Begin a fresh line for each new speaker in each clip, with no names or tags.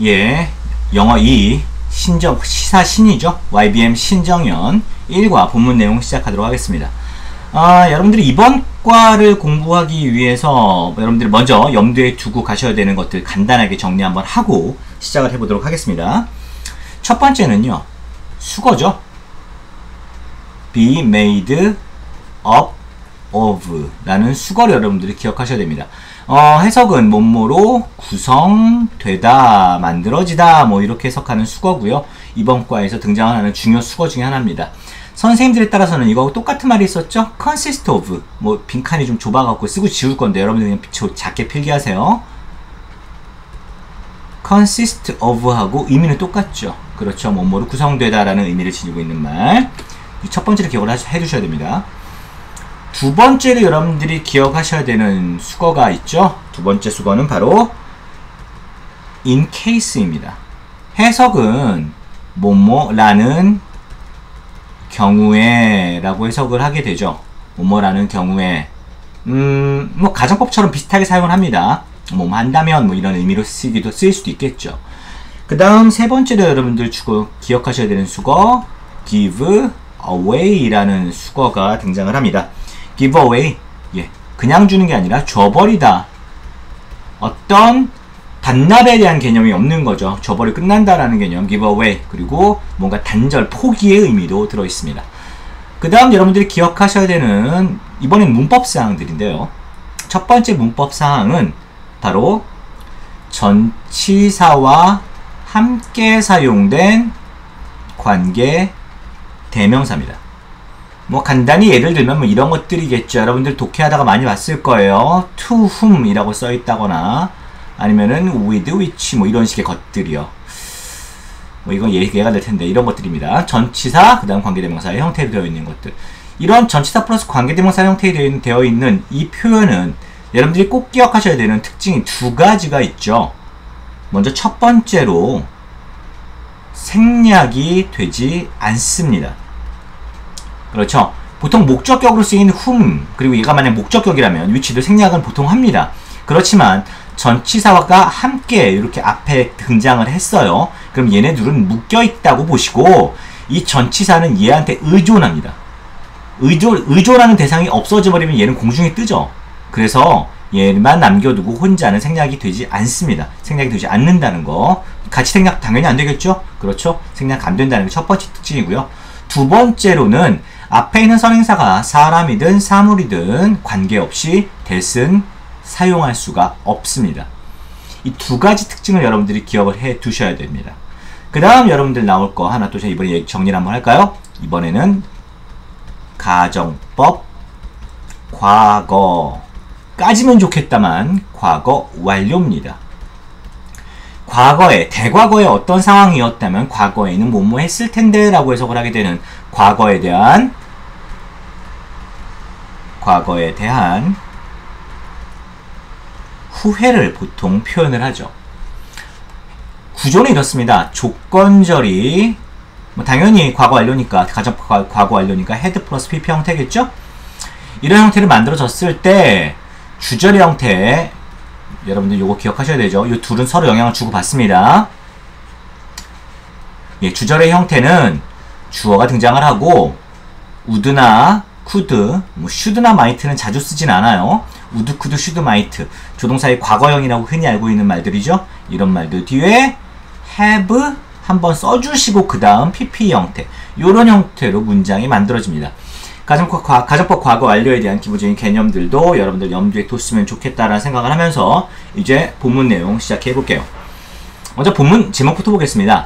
예, 영어 2 시사 신이죠. YBM 신정연 1과 본문 내용 시작하도록 하겠습니다. 여러분들이 이번 과를 공부하기 위해서 여러분들이 먼저 염두에 두고 가셔야 되는 것들 간단하게 정리 한번 하고 시작을 해보도록 하겠습니다. 첫 번째는요, 수거죠. be made up of 라는 수거를 여러분들이 기억하셔야 됩니다. 해석은 뭐뭐로 구성되다, 만들어지다 뭐 이렇게 해석하는 수거고요. 이번 과에서 등장하는 중요 수거 중에 하나입니다. 선생님들에 따라서는 이거하고 똑같은 말이 있었죠? consist of, 뭐 빈칸이 좀 좁아갖고 쓰고 지울 건데 여러분들 그냥 작게 필기하세요. consist of 하고 의미는 똑같죠. 그렇죠. 뭐뭐로 구성되다 라는 의미를 지니고 있는 말. 첫 번째로 기억을 해두셔야 됩니다. 두 번째로 여러분들이 기억하셔야 되는 수거가 있죠. 두 번째 수거는 바로 in case입니다. 해석은 뭐뭐라는 경우에 라고 해석을 하게 되죠. 뭐뭐라는 경우에 뭐 가정법처럼 비슷하게 사용을 합니다. 뭐뭐 한다면 뭐 이런 의미로 쓰일 수도 있겠죠. 그 다음 세 번째로 여러분들 기억하셔야 되는 수거 give away 라는 수거가 등장을 합니다. give away, 예, 그냥 주는 게 아니라 줘버리다. 어떤 반납에 대한 개념이 없는 거죠. 줘버리 끝난다라는 개념, give away. 그리고 뭔가 단절, 포기의 의미도 들어있습니다. 그 다음 여러분들이 기억하셔야 되는 이번엔 문법 사항들인데요. 첫 번째 문법 사항은 바로 전치사와 함께 사용된 관계 대명사입니다. 뭐 간단히 예를 들면 뭐 이런 것들이겠죠. 여러분들 독해하다가 많이 봤을 거예요. to whom 이라고 써있다거나 아니면은 with, which 뭐 이런 식의 것들이요. 뭐 이건 예가 될 텐데 이런 것들입니다. 전치사, 그 다음 관계대명사의 형태로 되어 있는 것들. 이런 전치사 플러스 관계대명사 형태로 되어 있는 이 표현은 여러분들이 꼭 기억하셔야 되는 특징이 두 가지가 있죠. 먼저 첫 번째로 생략이 되지 않습니다. 그렇죠. 보통 목적격으로 쓰이는 whom, 그리고 얘가 만약 목적격이라면 which도 생략은 보통 합니다. 그렇지만 전치사가 함께 이렇게 앞에 등장을 했어요. 그럼 얘네들은 묶여있다고 보시고 이 전치사는 얘한테 의존합니다. 의존하는 대상이 없어져 버리면 얘는 공중에 뜨죠. 그래서 얘만 남겨두고 혼자는 생략이 되지 않습니다. 생략이 되지 않는다는 거. 같이 생략 당연히 안 되겠죠? 그렇죠? 생략 안 된다는 게 첫 번째 특징이고요. 두 번째로는 앞에 있는 선행사가 사람이든 사물이든 관계없이 대신 사용할 수가 없습니다. 이 두 가지 특징을 여러분들이 기억을 해 두셔야 됩니다. 그 다음 여러분들 나올 거 하나 또 제가 이번에 정리를 한번 할까요? 이번에는 가정법 과거까지면 좋겠다만 과거 완료입니다. 과거에, 대과거에 어떤 상황이었다면 과거에는 뭐뭐 했을 텐데 라고 해석을 하게 되는 과거에 대한 후회를 보통 표현을 하죠. 구조는 이렇습니다. 조건절이 뭐 당연히 과거 완료니까 가정법 과거 완료니까 헤드 플러스 PP 형태겠죠? 이런 형태를 만들어졌을 때 주절의 형태, 여러분들 요거 기억하셔야 되죠. 이 둘은 서로 영향을 주고 받습니다. 예, 주절의 형태는 주어가 등장을 하고 would나 could, 뭐 should나 might는 자주 쓰진 않아요. would, could, should, might 조동사의 과거형이라고 흔히 알고 있는 말들이죠. 이런 말들 뒤에 have 한번 써주시고 그 다음 PP 형태, 이런 형태로 문장이 만들어집니다. 가정법 과거 완료에 대한 기본적인 개념들도 여러분들 염두에 뒀으면 좋겠다라는 생각을 하면서 이제 본문 내용 시작해 볼게요. 먼저 본문 제목부터 보겠습니다.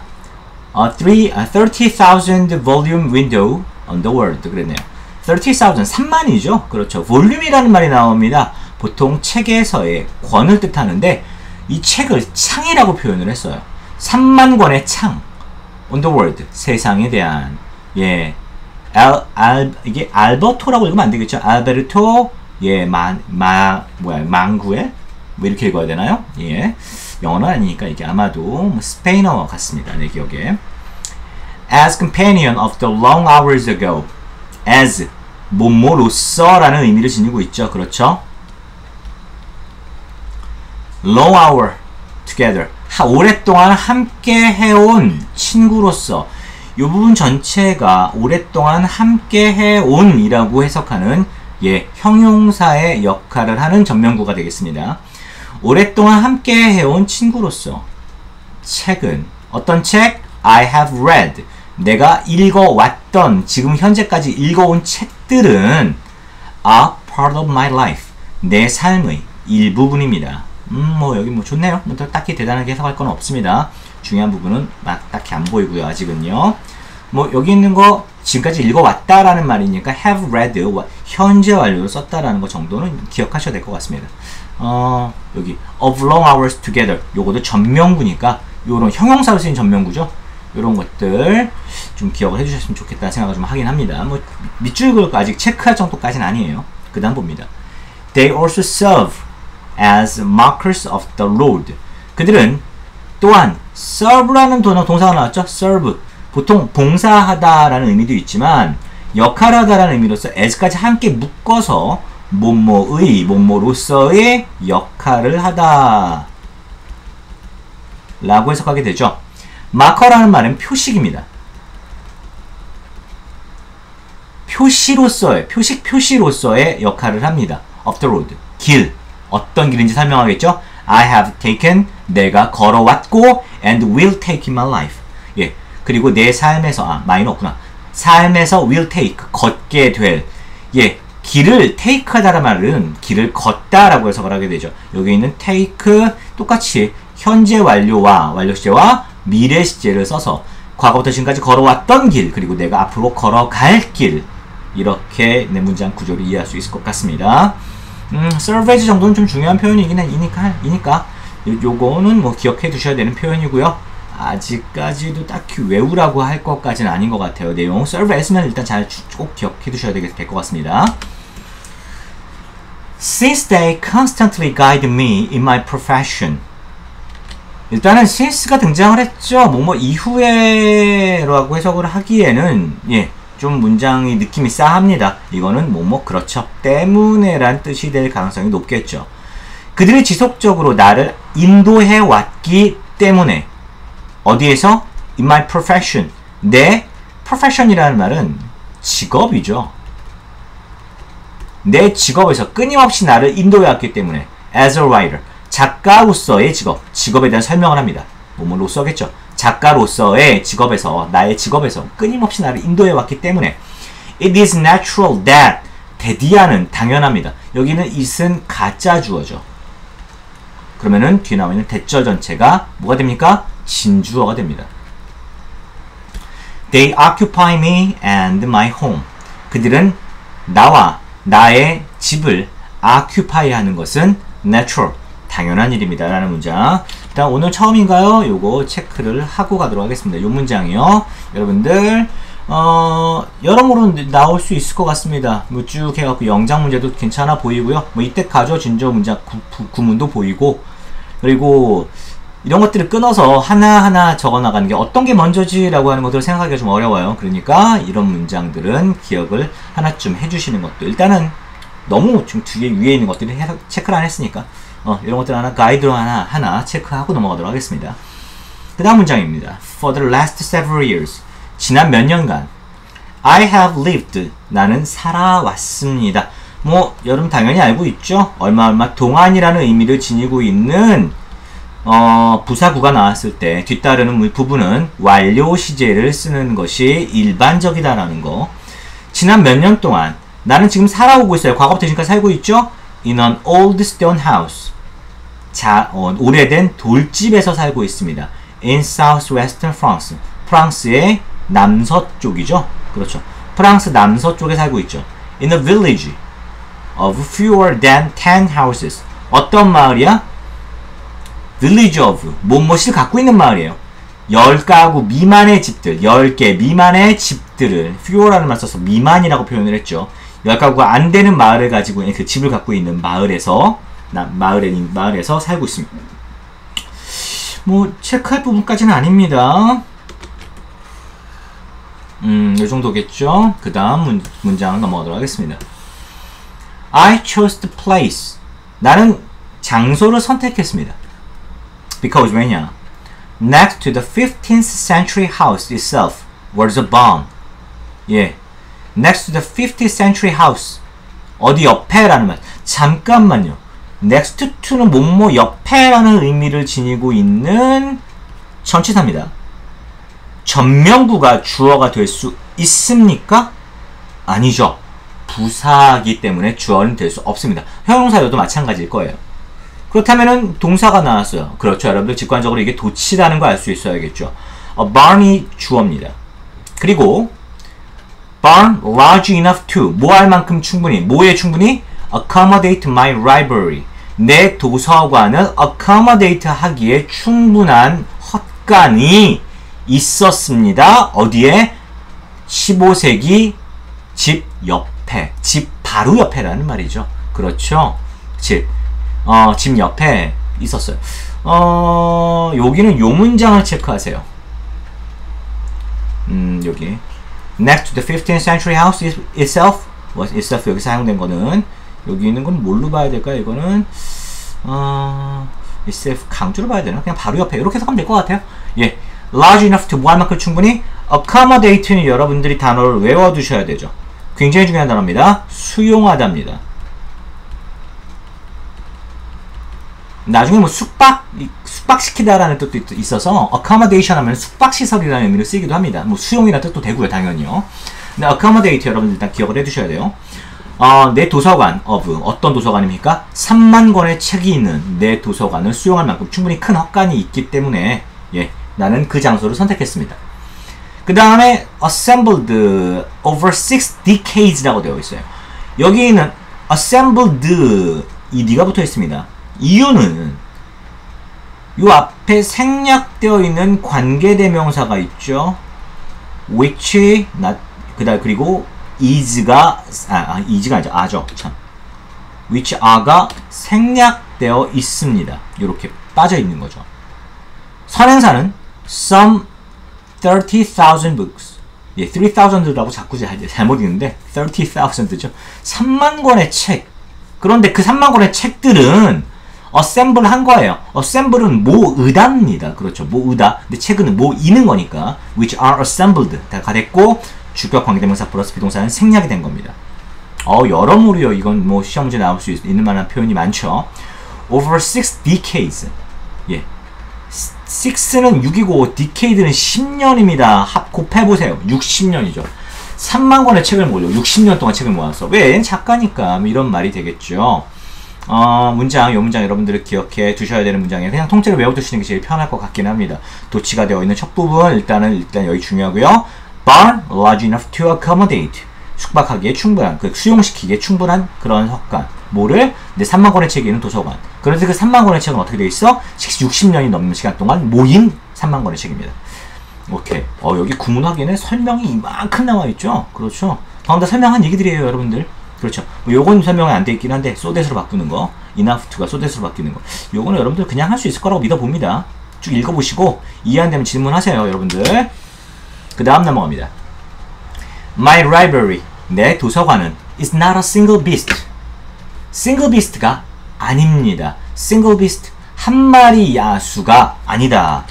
30,000 volume window on the world 그랬네요. 30,000, 3만이죠. 그렇죠. 볼륨이라는 말이 나옵니다. 보통 책에서의 권을 뜻하는데 이 책을 창이라고 표현을 했어요. 3만 권의 창 on the world, 세상에 대한. 예, 이게 알버토라고 읽으면 안 되겠죠. 알베르토, 예, 망구엘? 뭐 이렇게 읽어야 되나요? 예. 영어는 아니니까 이게 아마도 뭐 스페인어 같습니다. 내 기억에. As companion of the long hours ago. as, 뭐뭐로써 라는 의미를 지니고 있죠. 그렇죠? long hour together. 오랫동안 함께 해온 친구로서 이 부분 전체가 오랫동안 함께 해온 이라고 해석하는 형용사의 역할을 하는 전면구가 되겠습니다. 오랫동안 함께 해온 친구로서 책은 어떤 책? I have read. 내가 읽어왔던 지금 현재까지 읽어온 책들은 are part of my life. 내 삶의 일부분입니다. 여기 좋네요. 딱히 대단하게 해석할 건 없습니다. 중요한 부분은 막 딱히 안 보이고요. 아직은요. 여기 있는 거 지금까지 읽어왔다라는 말이니까 have read 현재 완료로 썼다라는 거 정도는 기억하셔야 될 것 같습니다. 여기 of long hours together 요것도 전면구니까 요런 형용사로 쓰인 전면구죠. 요런 것들 좀 기억을 해주셨으면 좋겠다는 생각을 좀 하긴 합니다. 밑줄 그을거 아직 체크할 정도까지는 아니에요. 그 다음 봅니다. They also serve as markers of the road. 그들은 또한 serve라는 동사가 나왔죠. serve 보통 봉사하다라는 의미도 있지만 역할하다라는 의미로서 as까지 함께 묶어서 뭐뭐로서의 역할을 하다 라고 해석하게 되죠. 마커라는 말은 표식입니다. 표시로서의 역할을 합니다. of the road, 길, 어떤 길인지 설명하겠죠. I have taken, 내가 걸어왔고 and will take in my life. 그리고 내 삶에서, 마이너 없구나. 삶에서 will take, 걷게 될. 길을 take 하다라는 말은 길을 걷다라고 해석을 하게 되죠. 여기 있는 take, 똑같이 현재 완료와 완료 시제와 미래 시제를 써서 과거부터 지금까지 걸어왔던 길, 그리고 내가 앞으로 걸어갈 길. 이렇게 내 문장 구조를 이해할 수 있을 것 같습니다. serve as 정도는 좀 중요한 표현이긴 이니까 요거는 기억해 두셔야 되는 표현이고요. 아직까지도 딱히 외우라고 할 것까지는 아닌 것 같아요. 내용 serve as만 일단 꼭 기억해 두셔야 될 것 같습니다. Since they constantly guide me in my profession. 일단은 since가 등장을 했죠. 이후에 라고 해석을 하기에는 좀 문장의 느낌이 싸합니다. 이거는 그렇죠. 때문에 란 뜻이 될 가능성이 높겠죠. 그들이 지속적으로 나를 인도해 왔기 때문에 어디에서? In my profession. 내 profession이라는 말은 직업이죠. 내 직업에서 끊임없이 나를 인도해 왔기 때문에 as a writer. 작가로서의 직업에 대한 설명을 합니다. 로서겠죠. 작가로서의 직업에서, 나의 직업에서 끊임없이 나를 인도해 왔기 때문에 It is natural that. that이야는 당연합니다. 여기는 it은 가짜 주어죠. 그러면은 뒤에 나와 있는 대절 전체가 뭐가 됩니까? 진주어가 됩니다. They occupy me and my home. 그들은 나와 나의 집을 occupy 하는 것은 natural, 당연한 일입니다. 라는 문장. 일단 오늘 처음인가요? 요거 체크를 하고 가도록 하겠습니다. 요 문장이요. 여러분들 여러모로 나올 수 있을 것 같습니다. 쭉 해갖고 영장 문제도 괜찮아 보이고요. 이때 가져 진저 문장 구문도 보이고, 그리고 이런 것들을 끊어서 하나하나 적어나가는 게 어떤 게 먼저지라고 하는 것들을 생각하기가 좀 어려워요. 그러니까 이런 문장들은 기억을 하나쯤 해주시는 것도, 일단은 너무 좀 뒤에 위에 있는 것들을 체크를 안 했으니까 이런 것들 하나 가이드로 하나 체크하고 넘어가도록 하겠습니다. 그 다음 문장입니다. For the last several years. 지난 몇 년간 I have lived. 나는 살아왔습니다. 여러분 당연히 알고 있죠? 얼마 동안이라는 의미를 지니고 있는 부사구가 나왔을 때 뒤따르는 부분은 완료 시제를 쓰는 것이 일반적이다라는 거. 지난 몇 년 동안 나는 지금 살아오고 있어요. 과거부터 지금까지 살고 있죠? In an old stone house. 오래된 돌집에서 살고 있습니다. In southwestern France. 프랑스의 남서쪽이죠? 그렇죠. 프랑스 남서쪽에 살고 있죠. In a village of fewer than 10 houses. 어떤 마을이야? village of 뭐뭐를 갖고 있는 마을이에요. 10가구 미만의 집들, 10개 미만의 집들을 fewer라는 말 써서 미만이라고 표현을 했죠. 10가구가 안 되는 마을을 가지고 있는 그 집을 갖고 있는 마을에서 살고 있습니다. 체크할 부분까지는 아닙니다. 이 정도겠죠. 그 다음 문장은 넘어가도록 하겠습니다. I chose the place. 나는 장소를 선택했습니다. Because 왜냐? Next to the 15th century house itself was a barn. 예. Next to the 15th century house. 어디 옆에라는 말. 잠깐만요. Next to는 뭐뭐 옆에라는 의미를 지니고 있는 전치사입니다. 전명구가 주어가 될 수 있습니까? 아니죠. 부사이기 때문에 주어는 될 수 없습니다. 형용사여도 마찬가지일 거예요. 그렇다면은 동사가 나왔어요. 그렇죠. 여러분들 직관적으로 이게 도치라는 거 알 수 있어야겠죠. barn이 주어입니다. 그리고 barn large enough to 뭐 할 만큼 충분히 뭐에 충분히 accommodate my library 내 도서관을 accommodate 하기에 충분한 헛간이 있었습니다. 어디에? 15세기 집 옆에 집 바로 옆에라는 말이죠. 그렇죠. 집 옆에 있었어요. 여기는 요 문장을 체크하세요. 여기 Next to the 15th century house itself itself 여기 사용된 거는 여기 있는 건 뭘로 봐야 될까요? 이거는 itself 강조로 봐야 되나? 그냥 바로 옆에 이렇게 해석하면 될 것 같아요. 예, large enough to 뭐 할 만큼 충분히 accommodate는 여러분들이 단어를 외워두셔야 되죠. 굉장히 중요한 단어입니다. 수용하다입니다. 나중에 뭐 숙박시키다라는 뜻도 있어서 accommodation 하면 숙박시설이라는 의미로 쓰이기도 합니다. 뭐 수용이라는 뜻도 되고요, 당연히요. 근데 accommodate 여러분들 일단 기억을 해두셔야 돼요. 내 도서관 of 어떤 도서관입니까? 3만 권의 책이 있는 내 도서관을 수용할 만큼 충분히 큰 헛간이 있기 때문에 예, 나는 그 장소를 선택했습니다. 그 다음에 assembled over 6 decades라고 되어 있어요. 여기는 assembled 이 니가 붙어 있습니다. 이유는 요 앞에 생략되어 있는 관계대명사가 있죠. which 그리고 is가 is가 아니죠. a죠. 참. which are가 생략되어 있습니다. 이렇게 빠져 있는 거죠. 선행사는 some 30,000 books. 예, 3,000라고 자꾸 잘못 읽는데 30,000죠. 3만 권의 책. 그런데 그 3만 권의 책들은 assemble 한 거예요. assemble은 모으다입니다. 그렇죠. 모으다. 근데 책은 모이는 거니까 which are assembled 다 됐고 주격 관계대명사 플러스 비동사는 생략이 된 겁니다. 여러모로요. 이건 뭐 시험 문제 나올 수 있는 만한 표현이 많죠. over 6 decades. 예. 6는 6이고 decade는 10년입니다. 곱해보세요. 60년이죠. 3만 권의 책을 모으려 60년 동안 책을 모았어. 왜? 작가니까 이런 말이 되겠죠. 요 문장 여러분들이 기억해 두셔야 되는 문장이에요. 그냥 통째로 외워두시는 게 제일 편할 것 같긴 합니다. 도치가 되어 있는 첫 부분 일단 여기 중요하고요. barn large enough to accommodate 숙박하기에 충분한 수용시키기에 충분한 그런 헛간 뭐를 내 3만 권의 책이 있는 도서관. 그래서 그 3만 권의 책은 어떻게 되어 있어? 60년이 넘는 시간 동안 모인 3만 권의 책입니다. 오케이. 여기 구문 확인에 설명이 이만큼 나와 있죠. 그렇죠. 방금 다 설명한 얘기들이에요, 여러분들. 그렇죠. 요건 설명이 안 돼 있긴 한데 소댓으로 바꾸는 거, enough to가 소댓으로 바뀌는 거. 요거는 여러분들 그냥 할 수 있을 거라고 믿어봅니다. 쭉 읽어보시고 이해 안 되면 질문하세요, 여러분들. 그 다음 넘어갑니다. My library, 내 도서관은 is not a single beast. single beast가 아닙니다. single beast, 한 마리 야수가 아니다.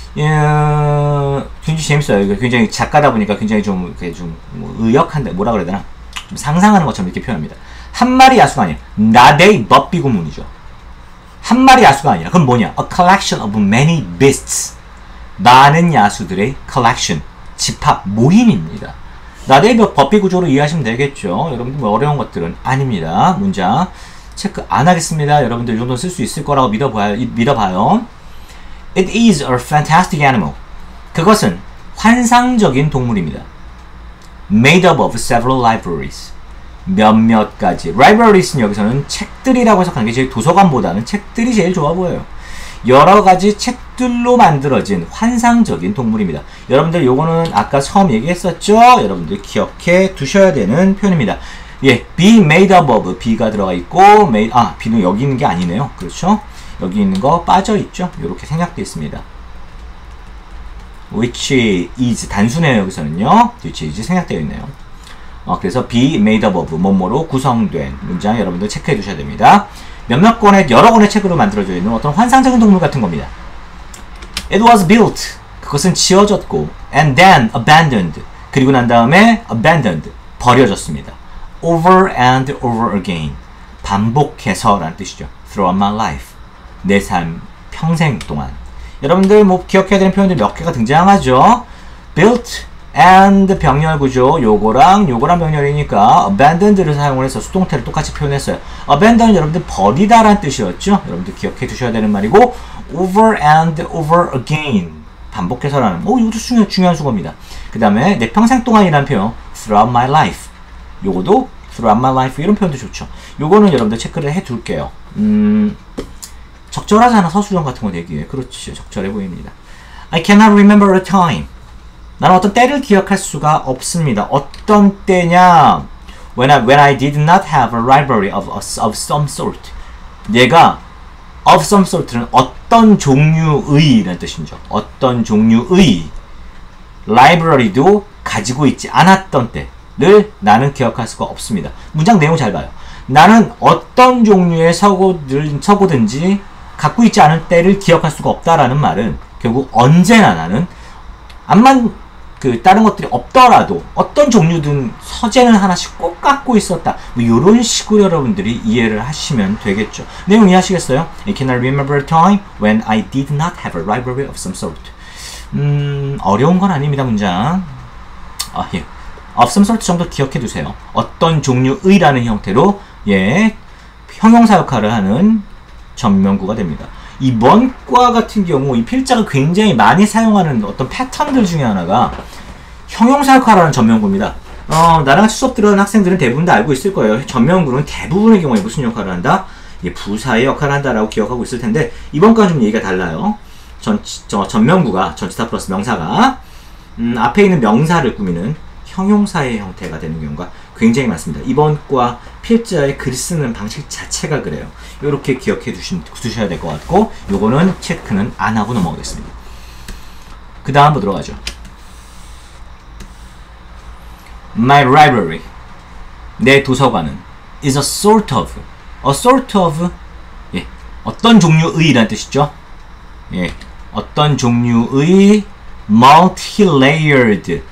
굉장히 재밌어요. 굉장히 작가다 보니까 굉장히 좀 의역한다. 뭐라 그래야 되나? 좀 상상하는 것처럼 이렇게 표현합니다. 한 마리 야수가 아니야. 나데이 법비 구문이죠. 한 마리 야수가 아니라 그럼 뭐냐? A collection of many beasts. 많은 야수들의 collection, 집합, 모임입니다. 나데이 법비 구조로 이해하시면 되겠죠. 여러분들 뭐 어려운 것들은 아닙니다. 문장 체크 안 하겠습니다. 여러분들 이 정도는 쓸 수 있을 거라고 믿어봐요. It is a fantastic animal. 그것은 환상적인 동물입니다. Made up of several libraries. 몇몇 가지. Libraries는 여기서는 책들이라고 해석하는 게 제일 도서관보다는 책들이 제일 좋아 보여요. 여러 가지 책들로 만들어진 환상적인 동물입니다. 여러분들 요거는 아까 처음 얘기했었죠? 여러분들 기억해 두셔야 되는 표현입니다. 예, be made up of be가 들어가 있고 be는 여기 있는 게 아니네요. 그렇죠? 여기 있는 거 빠져 있죠? 이렇게 생략되어 있습니다. which is 단순해요. 여기서는요. which is 생략되어 있네요. 그래서 be made up of 뭐뭐로 구성된 문장 여러분들 체크해 두셔야 됩니다. 몇몇 권의 여러 권의 책으로 만들어져 있는 어떤 환상적인 동물 같은 겁니다. It was built. 그것은 지어졌고 and then abandoned. 그리고 난 다음에 abandoned. 버려졌습니다. Over and over again. 반복해서라는 뜻이죠. Throughout my life. 내 삶 평생 동안. 여러분들 뭐 기억해야 되는 표현들 몇 개가 등장하죠. built and 병렬 구조 요거랑 병렬이니까 abandoned를 사용을 해서 수동태를 똑같이 표현했어요. abandon은 여러분들 버리다란 뜻이었죠. 여러분들 기억해 두셔야 되는 말이고 over and over again 반복해서라는 이것도 중요한 수거입니다. 그 다음에 내 평생 동안이라는 표현 throughout my life 요거도 throughout my life 이런 표현도 좋죠. 요거는 여러분들 체크를 해 둘게요. 적절하잖아. 서술형 같은 거 내기에. 그렇지. 적절해 보입니다. I cannot remember a time. 나는 어떤 때를 기억할 수가 없습니다. 어떤 때냐? When I did not have a library of some sort. 내가 of some sort는 어떤 종류의 라는 뜻이죠. 어떤 종류의 library도 가지고 있지 않았던 때를 나는 기억할 수가 없습니다. 문장 내용 잘 봐요. 나는 어떤 종류의 서고든지 갖고 있지 않은 때를 기억할 수가 없다라는 말은 결국 언제나 나는 암만 다른 것들이 없더라도 어떤 종류든 서재는 하나씩 꼭 갖고 있었다. 뭐 이런 식으로 여러분들이 이해를 하시면 되겠죠. 내용 이해하시겠어요? I cannot remember a time when I did not have a library of some sort. 어려운 건 아닙니다. 문장. 예. of some sort 정도 기억해 두세요. 어떤 종류의라는 형태로 형용사 역할을 하는 전면구가 됩니다. 이번 과 같은 경우 이 필자가 굉장히 많이 사용하는 어떤 패턴들 중에 하나가 형용사 역할을 하는 전면구입니다. 나랑 같이 수업 들어가는 학생들은 대부분 다 알고 있을 거예요. 전면구는 대부분의 경우에 무슨 역할을 한다? 부사의 역할을 한다라고 기억하고 있을 텐데 이번 과는 좀 얘기가 달라요. 전면구가 전치사 플러스 명사가 앞에 있는 명사를 꾸미는 형용사의 형태가 되는 경우가 굉장히 많습니다. 이번 과 필자의 글 쓰는 방식 자체가 그래요. 이렇게 기억해 두셔야 될 것 같고 요거는 체크는 안 하고 넘어가겠습니다. 그 다음 보도록 하죠. My library 내 도서관은 is a sort of 어떤 종류의 라는 뜻이죠. 어떤 종류의 multi-layered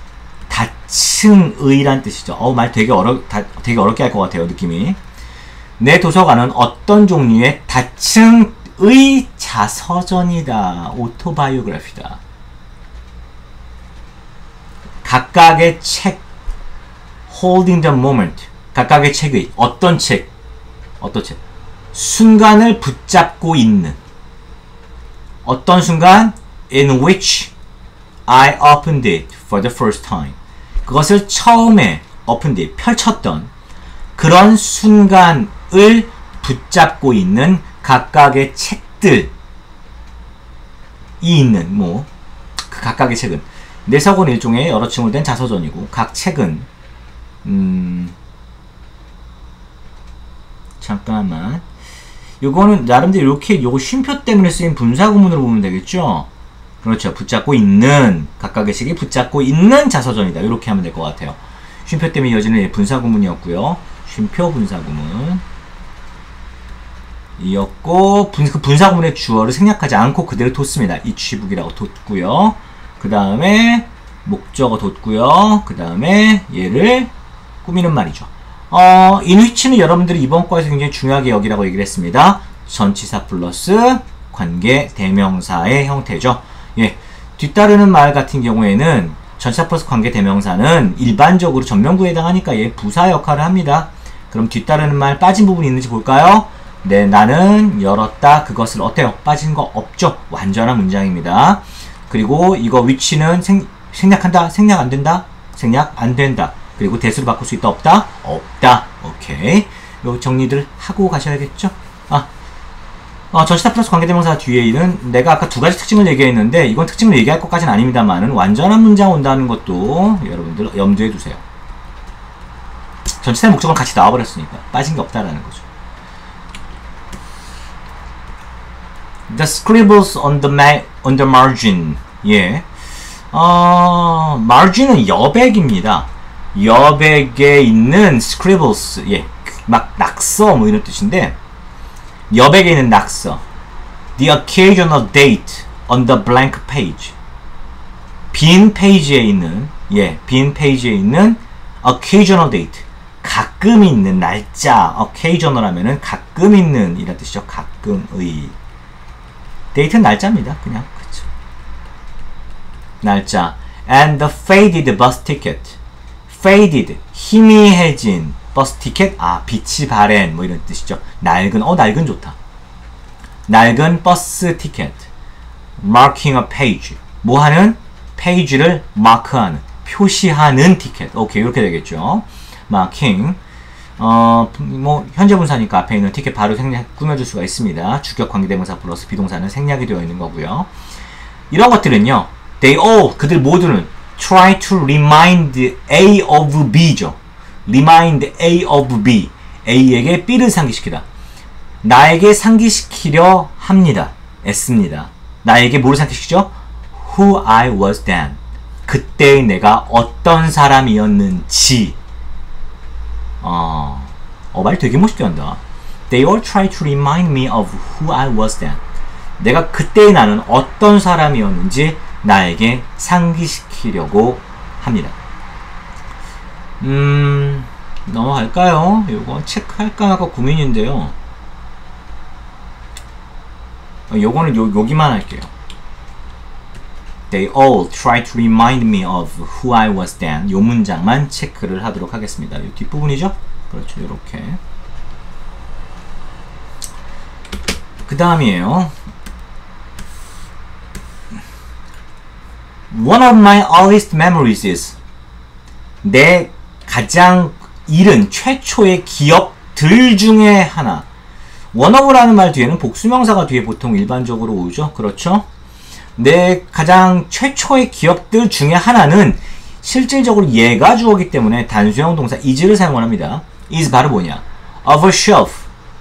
다층의란 뜻이죠. 말 되게 어렵게 할 것 같아요. 느낌이. 내 도서관은 어떤 종류의 다층의 자서전이다. 오토바이오그래피다. 각각의 책 holding the moment 각각의 책의 어떤 책 순간을 붙잡고 있는 어떤 순간 in which I opened it for the first time 그것을 처음에 opened it 펼쳤던 그런 순간을 붙잡고 있는 각각의 책들이 있는 그 각각의 책은 내석은 일종의 여러 층으로 된 자서전이고 각 책은 잠깐만 요거는 나름대로 이렇게 요거 쉼표 때문에 쓰인 분사구문으로 보면 되겠죠. 그렇죠. 붙잡고 있는 각각의 책이 붙잡고 있는 자서전이다. 이렇게 하면 될 것 같아요. 쉼표 때문에 이어지는 분사구문이었고요. 쉼표 분사구문 이었고 그 분사구문의 주어를 생략하지 않고 그대로 뒀습니다. 이 취북이라고 뒀고요. 그 다음에 목적어 뒀고요. 그 다음에 얘를 꾸미는 말이죠. in which는 여러분들이 이번 과에서 굉장히 중요하게 여기라고 얘기를 했습니다. 전치사 플러스 관계 대명사의 형태죠. 뒤따르는 말 같은 경우에는 전치사 플러스 관계 대명사는 일반적으로 전면구에 해당하니까 부사 역할을 합니다. 그럼 뒤따르는 말 빠진 부분이 있는지 볼까요? 네, 나는 열었다. 그것을 어때요? 빠진 거 없죠? 완전한 문장입니다. 그리고 이거 which는 생략한다? 생략 안 된다? 생략 안 된다. 그리고 대수를 바꿀 수 있다? 없다? 없다. 오케이. 요 정리들 하고 가셔야겠죠? 전치사 플러스 관계대명사 뒤에 있는 내가 아까 두 가지 특징을 얘기했는데 이건 특징을 얘기할 것까지는 아닙니다만은 완전한 문장 온다는 것도 여러분들 염두에 두세요. 전치사의 목적은 같이 나와버렸으니까 빠진 게 없다라는 거죠. The scribbles on the margin. margin은 여백입니다. 여백에 있는 scribbles. 막 낙서 뭐 이런 뜻인데 여백에 있는 낙서. The occasional date. on the blank page. 빈 페이지에 있는, 빈 페이지에 있는 occasional date. 가끔 있는 날짜. occasional 하면은 가끔 있는 이란 뜻이죠. 가끔의. date는 날짜입니다. 그냥. 그쵸. 날짜. and the faded bus ticket. faded. 희미해진 버스 티켓. 빛이 바랜. 뭐 이런 뜻이죠. 낡은. 낡은 좋다. 낡은 버스 티켓. marking a page. 뭐 하는? 페이지를 마크하는, 표시하는 티켓. 오케이, 이렇게 되겠죠. marking. 뭐 현재 분사니까 앞에 있는 티켓 바로 꾸며줄 수가 있습니다. 주격 관계대명사 플러스 비동사는 생략이 되어 있는 거고요. 이런 것들은요, they all, 그들 모두는 try to remind A of B죠. remind A of B. A에게 B를 상기시키다. 나에게 상기시키려 합니다. 애씁니다. 나에게 뭐를 상기시키죠? Who I was then. 그때의 내가 어떤 사람이었는지. 말 되게 멋있게 한다. They all try to remind me of who I was then. 내가 그때의 나는 어떤 사람이었는지 나에게 상기시키려고 합니다. 넘어갈까요? 요거 체크할까 하고 고민인데요. 요거는 여기만 할게요. They all try to remind me of who I was then. 요 문장만 체크를 하도록 하겠습니다. 이 뒷부분이죠? 그렇죠. 요렇게. 그 다음이에요. One of my earliest memories is. 내 가장 이른 최초의 기억들 중에 하나. one of라는 말 뒤에는 복수명사가 뒤에 보통 일반적으로 오죠. 그렇죠? 내 가장 최초의 기억들 중에 하나는 실질적으로 얘가 주어기 때문에 단수형 동사 is를 사용을 합니다. is 바로 뭐냐? of a shelf.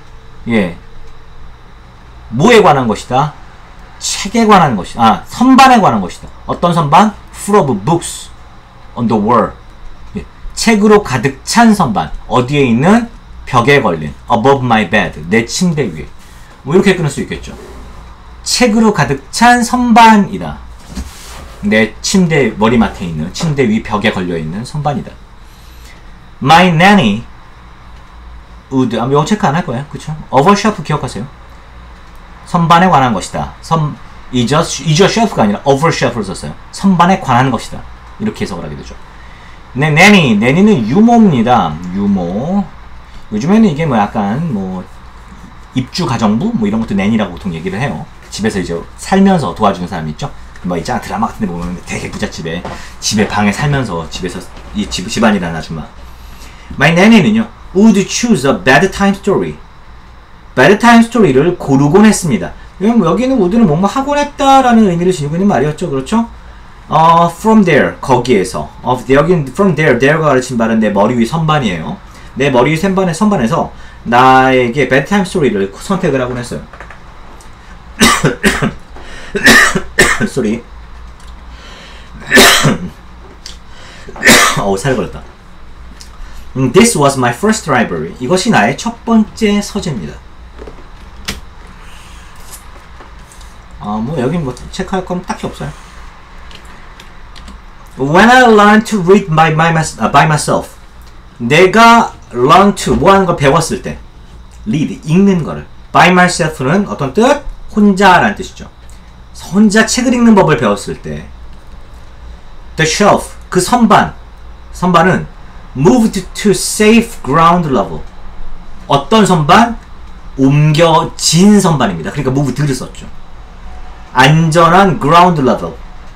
뭐에 관한 것이다? 책에 관한 것이다. 선반에 관한 것이다. 어떤 선반? full of books on the wall. 책으로 가득 찬 선반. 어디에 있는? 벽에 걸린 above my bed. 내 침대 위에. 뭐 이렇게 끊을 수 있겠죠. 책으로 가득 찬 선반이다. 내 침대 머리맡에 있는 침대 위 벽에 걸려있는 선반이다. My nanny would. 이거 체크 안 할 거예요. 그쵸? of a shelf 기억하세요. 선반에 관한 것이다. is a shelf가 아니라 of a shelf를 썼어요. 선반에 관한 것이다. 이렇게 해석을 하게 되죠. 내 nanny는 유모입니다. 유모. 요즘에는 이게 뭐 약간 뭐 입주 가정부 뭐 이런 것도 nanny라고 보통 얘기를 해요. 집에서 이제 살면서 도와주는 사람 있죠? 뭐 있잖아, 드라마 같은 데 보면 되게 부잣집에 집에 방에 살면서 집에서 이 집안이라는 아줌마. My nanny는요, would choose a bad time story. bad time story를 고르곤 했습니다. 여기는 would는 뭔가 하곤 했다라는 의미를 지니고 있는 말이었죠. 그렇죠? from there, 거기에서. 여기는 from there가 가르친 말은 내 머리 위 선반이에요. 내 머리 위 선반에서 나에게 bad time story를 선택을 하곤 했어요. 쏘리. 살 걸렸다. This was my first library. 이것이 나의 첫 번째 서재입니다. 뭐 여긴 뭐 체크할 건 딱히 없어요. When I learned to read by myself. 내가 learn to 뭐 하는 걸 배웠을 때. read, 읽는 거를. by myself는 어떤 뜻? 혼자라는 뜻이죠. 혼자 책을 읽는 법을 배웠을 때. The shelf, 그 선반은 moved to safe ground level. 어떤 선반? 옮겨진 선반입니다. 그러니까 moved를 썼죠. 안전한 ground level.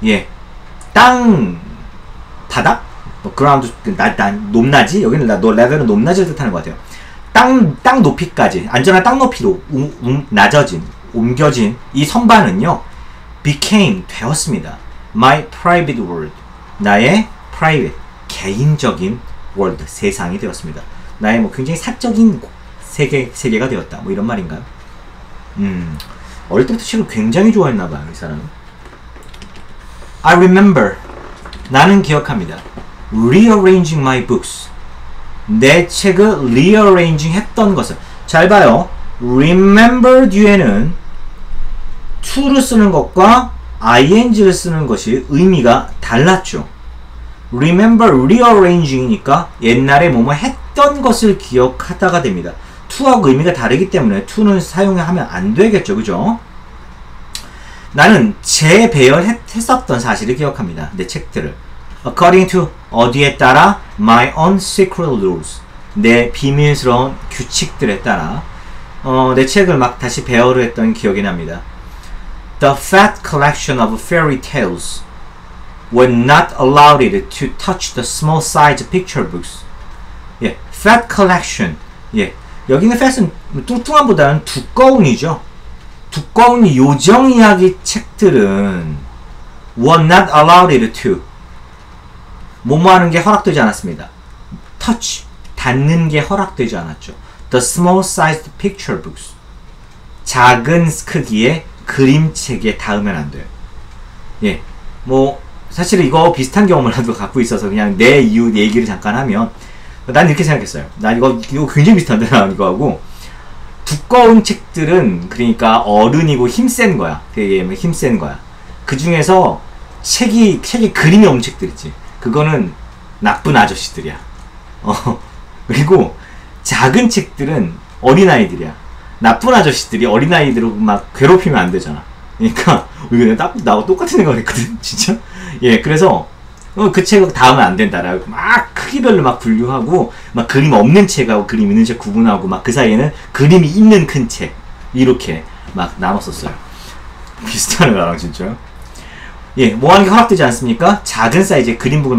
바닥? 뭐 ground, 높낮이? 여기는 레벨은 높낮이를 뜻하는 것 같아요. 땅 높이까지, 안전한 땅 높이로 낮아진, 옮겨진 이 선반은요, became, 되었습니다. My private world. 나의 private, 개인적인 world, 세상이 되었습니다. 나의 뭐 굉장히 사적인 세계가 되었다. 뭐 이런 말인가요? 어릴 때부터 책을 굉장히 좋아했나봐요, 이 사람은. I remember. 나는 기억합니다. Rearranging my books. 내 책을 rearranging 했던 것을. 잘 봐요. remember 뒤에는 to를 쓰는 것과 ing를 쓰는 것이 의미가 달랐죠. remember rearranging이니까 옛날에 뭐뭐 했던 것을 기억하다가 됩니다. to하고 의미가 다르기 때문에 to는 사용하면 안 되겠죠. 그죠? 나는 재배열했었던 사실을 기억합니다. 내 책들을. According to 어디에 따라 my own secret rules. 내 비밀스러운 규칙들에 따라 내 책을 막 다시 배열을 했던 기억이 납니다. The fat collection of fairy tales were not allowed to touch the small size picture books. 예, fat collection. 예, 여기는 fat은 뚱뚱함보다는 두꺼운이죠. 두꺼운 요정 이야기 책들은 were not allowed to 뭐뭐 하는 게 허락되지 않았습니다. touch, 닿는 게 허락되지 않았죠. The small sized picture books. 작은 크기의 그림책에 닿으면 안 돼요. 예, 뭐 사실은 이거 비슷한 경험을 나도 갖고 있어서 그냥 내 이유 얘기를 잠깐 하면 난 이렇게 생각했어요. 난 이거 굉장히 비슷한데 나 이거하고 두꺼운 책들은 그러니까 어른이고 힘센 거야. 되게 힘센 거야. 그 중에서 책에 그림이 없는 책들 있지. 그거는 나쁜 아저씨들이야. 그리고 작은 책들은 어린아이들이야. 나쁜 아저씨들이 어린아이들을 막 괴롭히면 안 되잖아. 그러니까 이거 딱 나하고 똑같은 생각을 했거든. 진짜. 예, 그래서 그 책을 닿으면 안 된다라고 막 크기별로 막 분류하고 막 그림 없는 책하고 그림 있는 책 구분하고 막 그 사이에는 그림이 있는 큰 책 이렇게 막 나눴었어요. 비슷하네 나랑 진짜. 예, 뭐 하는 게 허락되지 않습니까? 작은 사이즈의 그림북을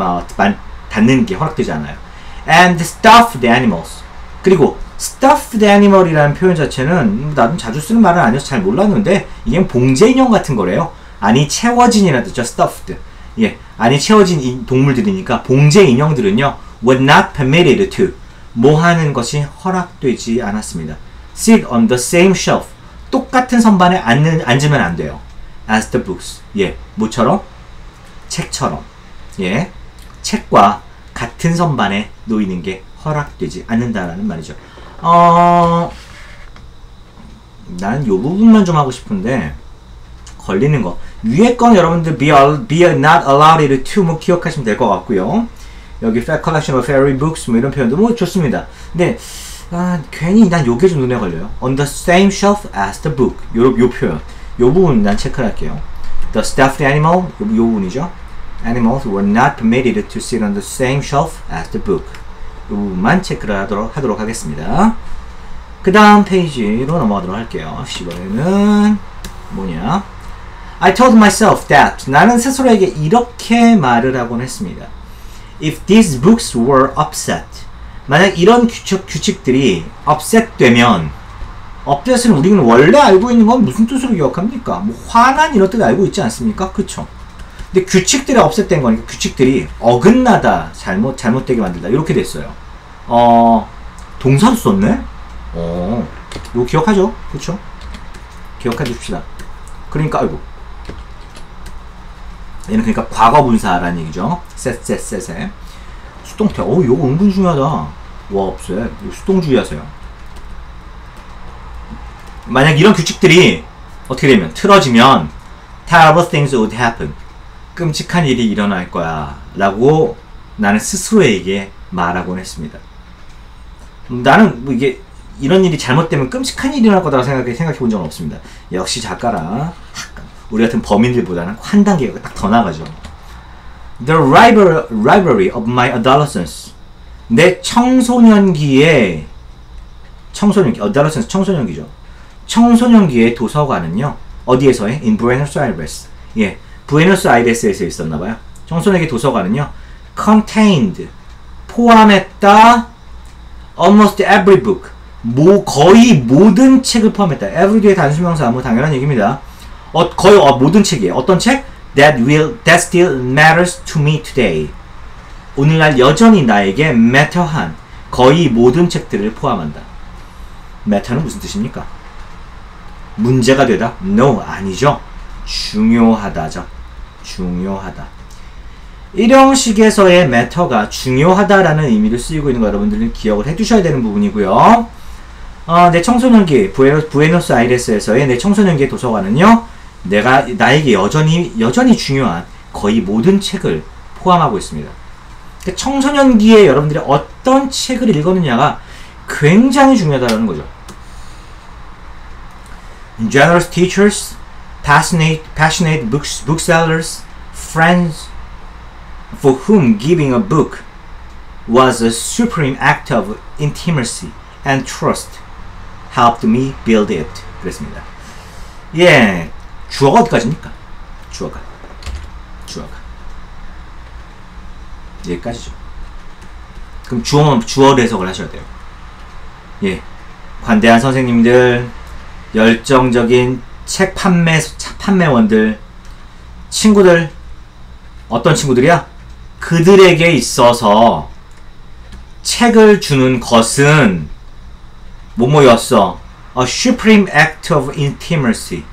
닿는 게 허락되지 않아요. And stuffed animals. 그리고 stuffed animal이라는 표현 자체는 나도 자주 쓰는 말은 아니어서 잘 몰랐는데 이게 봉제 인형 같은 거래요. 안이 채워진이라는 뜻이죠. stuffed. 예, 안이 채워진 동물들이니까 봉제 인형들은요 were not permitted to 뭐 하는 것이 허락되지 않았습니다. sit on the same shelf 똑같은 선반에 앉으면 안 돼요. as the books. 예, 뭐처럼? 책처럼. 예, 책과 같은 선반에 놓이는 게 허락되지 않는다라는 말이죠. 나는 요 부분만 좀 하고 싶은데 걸리는 거 위에 건 여러분들 be not allowed to 뭐 기억하시면 될 것 같고요. 여기 fat collection of fairy books 뭐 이런 표현도 뭐 좋습니다. 근데 괜히 난 요게 좀 눈에 걸려요. on the same shelf as the book. 요 표현 요 부분 난 체크를 할게요. The stuffed animal 요 부분이죠. Animals were not permitted to sit on the same shelf as the book. 요 부분만 체크를 하도록 하겠습니다. 그 다음 페이지로 넘어가도록 할게요. 이번에는 뭐냐? I told myself that 나는 스스로에게 이렇게 말을 하곤 했습니다. If these books were upset 만약 이런 규칙들이 upset 되면 upset은 우리는 원래 알고 있는 건 무슨 뜻으로 기억합니까? 뭐 화난 이런 뜻 알고 있지 않습니까? 그쵸? 근데 규칙들이 upset 된 거니까 규칙들이 어긋나다 잘못되게 만들다 이렇게 됐어요. 동사로 썼네? 이거 기억하죠? 그쵸? 기억해 줍시다. 그러니까 아이고 얘는 그러니까 과거분사라는 얘기죠. 셋. 수동태. 이거 은근 중요하다. 와, 없어요. 수동주의 하세요. 만약 이런 규칙들이 어떻게 되면 틀어지면 terrible things would happen. 끔찍한 일이 일어날 거야. 라고 나는 스스로에게 말하곤 했습니다. 나는 뭐 이게 이런 일이 잘못되면 끔찍한 일이 일어날 거다라고 생각해 본 적은 없습니다. 역시 작가라. 우리 같은 범인들보다는 한 단계가 딱 더 나가죠. The rivalry of my adolescence. 내 청소년기에 adolescence 청소년기죠. 청소년기의 도서관은요. 어디에서해? In Buenos Aires. 예, 부에노스아이레스에서 있었나봐요. 청소년기 도서관은요. Contained. 포함했다. Almost every book. 거의 모든 책을 포함했다. every 뒤에 단수명사 뭐 당연한 얘기입니다. 거의 모든 책이에요. 어떤 책? That still matters to me today. 오늘날 여전히 나에게 matter한 거의 모든 책들을 포함한다. matter는 무슨 뜻입니까? 문제가 되다? No, 아니죠. 중요하다죠. 중요하다. 일형식에서의 matter가 중요하다라는 의미를 쓰이고 있는 거 여러분들은 기억을 해두셔야 되는 부분이고요. 내 청소년기 부에노스아이레스에서의 내 청소년기의 도서관은요, 나에게 여전히 중요한 거의 모든 책을 포함하고 있습니다. 그러니까 청소년기에 여러분들이 어떤 책을 읽었느냐가 굉장히 중요하다는 거죠. Generous teachers, passionate booksellers, friends for whom giving a book was a supreme act of intimacy and trust helped me build it. 그랬습니다. 예, 주어가 어디까지입니까? 주어가 여기까지죠. 그럼 주어로 해석을 하셔야 돼요. 예, 관대한 선생님들, 열정적인 책 판매원들, 친구들, 어떤 친구들이야? 그들에게 있어서 책을 주는 것은 뭐뭐였어? A supreme act of intimacy.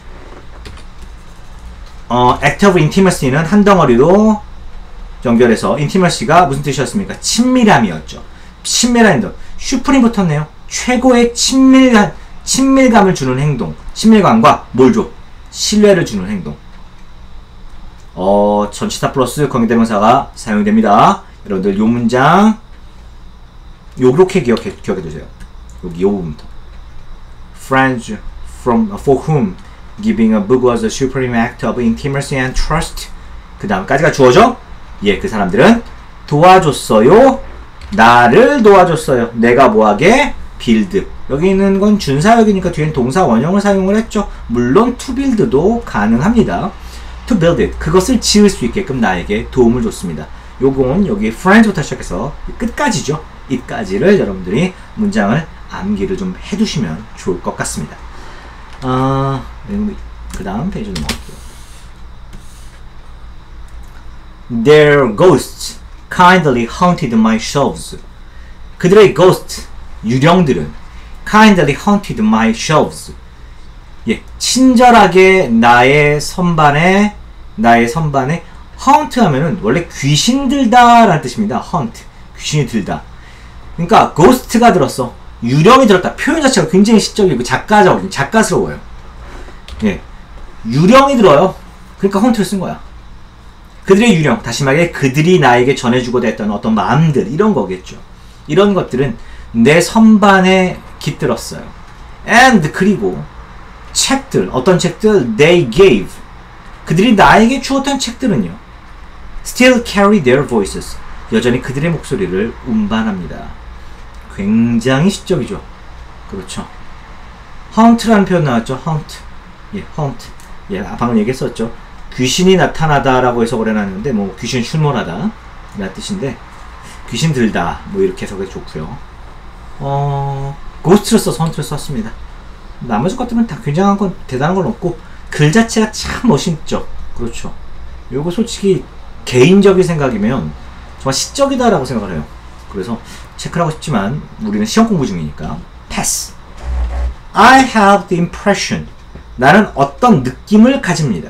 act of intimacy는 한 덩어리로 연결해서 intimacy가 무슨 뜻이었습니까? 친밀함이었죠. 친밀함도 supreme 붙었네요. 최고의 친밀감을 주는 행동. 친밀감과 뭘 줘? 신뢰를 주는 행동. 전치사 플러스 관계대명사가 사용됩니다. 여러분들 요 문장 요렇게 기억해두세요. 여기 요 부분부터. Friends for whom giving a book was a supreme act of intimacy and trust. 그 다음까지가 주어죠? 예, 그 사람들은 도와줬어요. 나를 도와줬어요. 내가 뭐하게? build. 여기 있는 건 준사역이니까 뒤엔 동사 원형을 사용을 했죠. 물론 to build도 가능합니다. to build it. 그것을 지을 수 있게끔 나에게 도움을 줬습니다. 요건 여기 friends부터 시작해서 끝까지죠. 이까지를 여러분들이 문장을 암기를 좀 해두시면 좋을 것 같습니다. 그 다음 페이지 넘어갈게요. Their ghosts kindly haunted my shelves. 그들의 ghost, 유령들은 kindly haunted my shelves. 예, 친절하게 나의 선반에 haunt 하면은 원래 귀신 들다 라는 뜻입니다. haunt, 귀신이 들다. 그러니까 ghost가 들었어. 유령이 들었다. 표현 자체가 굉장히 시적이고 작가스러워요. 예, 유령이 들어요. 그러니까 haunt를 쓴 거야. 그들의 유령, 다시 말해 그들이 나에게 전해주고자 했던 어떤 마음들, 이런 거겠죠. 이런 것들은 내 선반에 깃들었어요. and 그리고 책들, 어떤 책들? they gave. 그들이 나에게 주었던 책들은요, still carry their voices. 여전히 그들의 목소리를 운반합니다. 굉장히 시적이죠. 그렇죠. haunt라는 표현 나왔죠. haunt. 예, haunt. 예, 방금 얘기했었죠. 귀신이 나타나다라고 해석을 해놨는데, 뭐 귀신 출몰하다 라는 뜻인데, 귀신 들다 뭐 이렇게 해석이 좋고요. 고스트를 써서 헌트를 썼습니다. 나머지 것들은 다 굉장한 건 대단한 건 없고 글 자체가 참 멋있죠. 그렇죠. 요거 솔직히 개인적인 생각이면 정말 시적이다라고 생각을 해요. 그래서 체크를 하고 싶지만 우리는 시험 공부 중이니까 패스. I have the impression. 나는 어떤 느낌을 가집니다.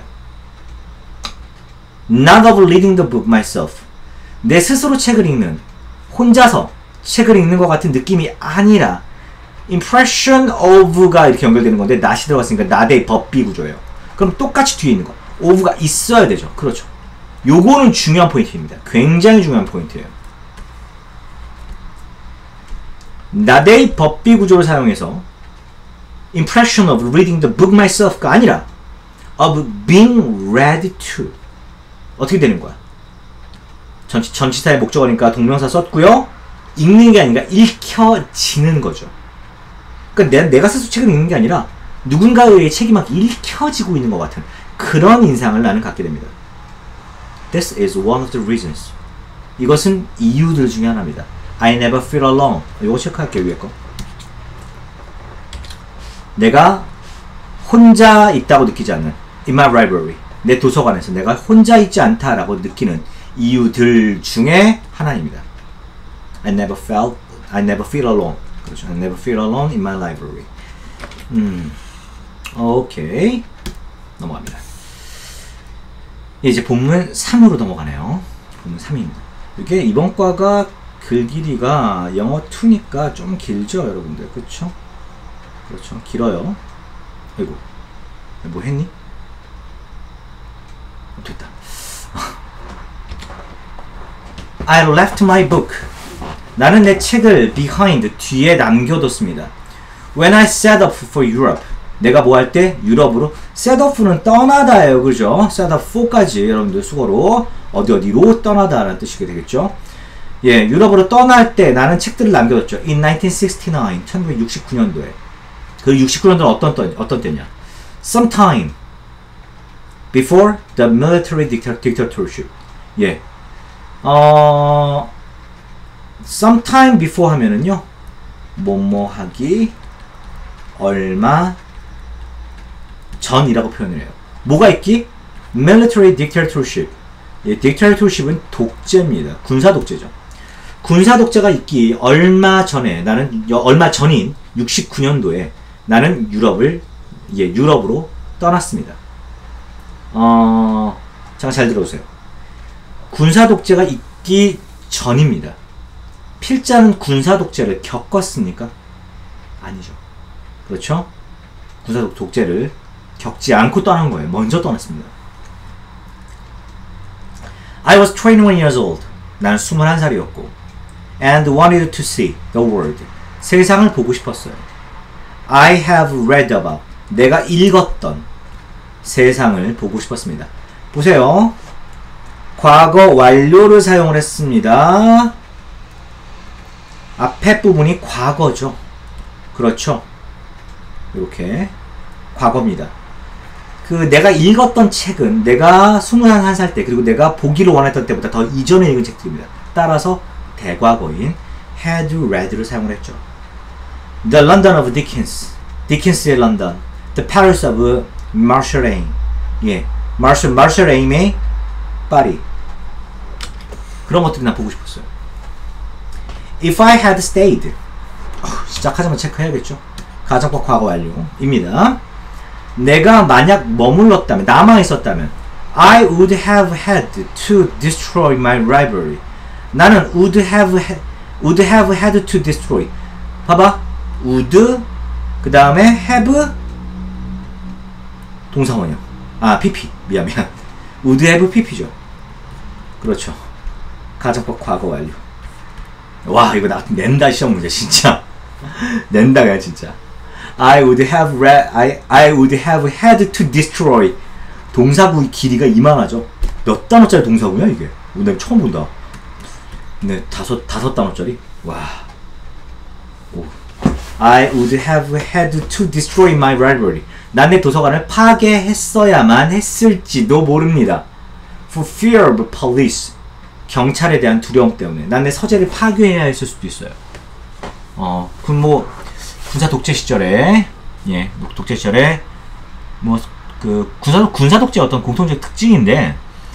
Not of reading the book myself. 내 스스로 책을 읽는, 혼자서 책을 읽는 것 같은 느낌이 아니라 impression of가 이렇게 연결되는 건데 not이 들어갔으니까 not의 법비 구조예요. 그럼 똑같이 뒤에 있는 거 of가 있어야 되죠. 그렇죠. 요거는 중요한 포인트입니다. 굉장히 중요한 포인트예요. not의 법비 구조를 사용해서 impression of reading the book myself가 아니라 of being read to. 어떻게 되는 거야? 전치사의 목적어니까 동명사 썼고요. 읽는 게 아니라 읽혀지는 거죠. 그러니까 내가 스스로 책을 읽는 게 아니라 누군가에 의해 책이 막 읽혀지고 있는 것 같은 그런 인상을 나는 갖게 됩니다. This is one of the reasons. 이것은 이유들 중에 하나입니다. I never feel alone. 이거 체크할게요, 위에 거. 내가 혼자 있다고 느끼지 않는 In my library. 내 도서관에서 내가 혼자 있지 않다라고 느끼는 이유들 중에 하나입니다. I never feel alone. 그렇죠. I never feel alone in my library. 오케이. 넘어갑니다. 이제 본문 3으로 넘어가네요. 본문 3입니다. 이게 이번 과가 글 길이가 영어 2니까 좀 길죠, 여러분들. 그렇죠? 그렇죠. 길어요. 아이고. 뭐 했니? 됐다. I left my book. 나는 내 책을 behind, 뒤에 남겨뒀습니다. When I set off for Europe. 내가 뭐 할 때? 유럽으로. set off는 떠나다예요. 그죠? set off for까지 여러분들 수거로 어디로 떠나다라는 뜻이 되겠죠. 예, 유럽으로 떠날 때 나는 책들을 남겨뒀죠. In 1969, 1969년도에. 그 69년도는 어떤 때냐? Sometime before the military dictatorship. 예. sometime before 하면은요. 뭐뭐 하기 얼마 전이라고 표현을 해요. 뭐가 있기? military dictatorship. 예, dictatorship은 독재입니다. 군사 독재죠. 군사 독재가 있기 얼마 전에 얼마 전인 69년도에 나는 유럽으로 떠났습니다. 잠깐 잘 들어보세요. 군사 독재가 있기 전입니다. 필자는 군사 독재를 겪었습니까? 아니죠. 그렇죠? 군사 독재를 겪지 않고 떠난 거예요. 먼저 떠났습니다. I was 21 years old. 나는 21살이었고 and wanted to see the world. 세상을 보고 싶었어요. I have read about. 내가 읽었던 세상을 보고 싶었습니다. 보세요. 과거 완료를 사용을 했습니다. 앞에 부분이 과거죠. 그렇죠. 이렇게 과거입니다. 내가 읽었던 책은 내가 21살 때 그리고 내가 보기를 원했던 때보다 더 이전에 읽은 책들입니다. 따라서 대과거인 had read를 사용을 했죠. The London of Dickens. 디킨스의 런던. The Paris of Marshall Aim. 예, Marshall Aim의 파리. 그런 것들이 난 보고 싶었어요. If I had stayed. 시작하자마자 체크해야겠죠. 가정법 과거 완료입니다. 내가 만약 머물렀다면, 남아있었다면 I would have had to destroy my library. 나는 would have had to destroy. 봐봐. would 그 다음에 have 동사원형. pp. 미안. would have pp죠. 그렇죠. 가정법 과거 완료. 와, 이거 나 낸다 시험 문제 진짜. 낸다야 진짜. I would have had to destroy. 동사구 길이가 이만하죠. 몇 단어짜리 동사구냐 이게? 내가 처음 본다. 네, 다섯 단어짜리. 와. 오. I would have had to destroy my library. 난 내 도서관을 파괴했어야만 했을지도 모릅니다. For fear of police. 경찰에 대한 두려움 때문에 난 내 서재를 파괴해야 했을 수도 있어요. 그럼 뭐 군사 독재 시절에, 예, 독재 시절에 뭐 그 군사 독재의 어떤 공통적 특징인데,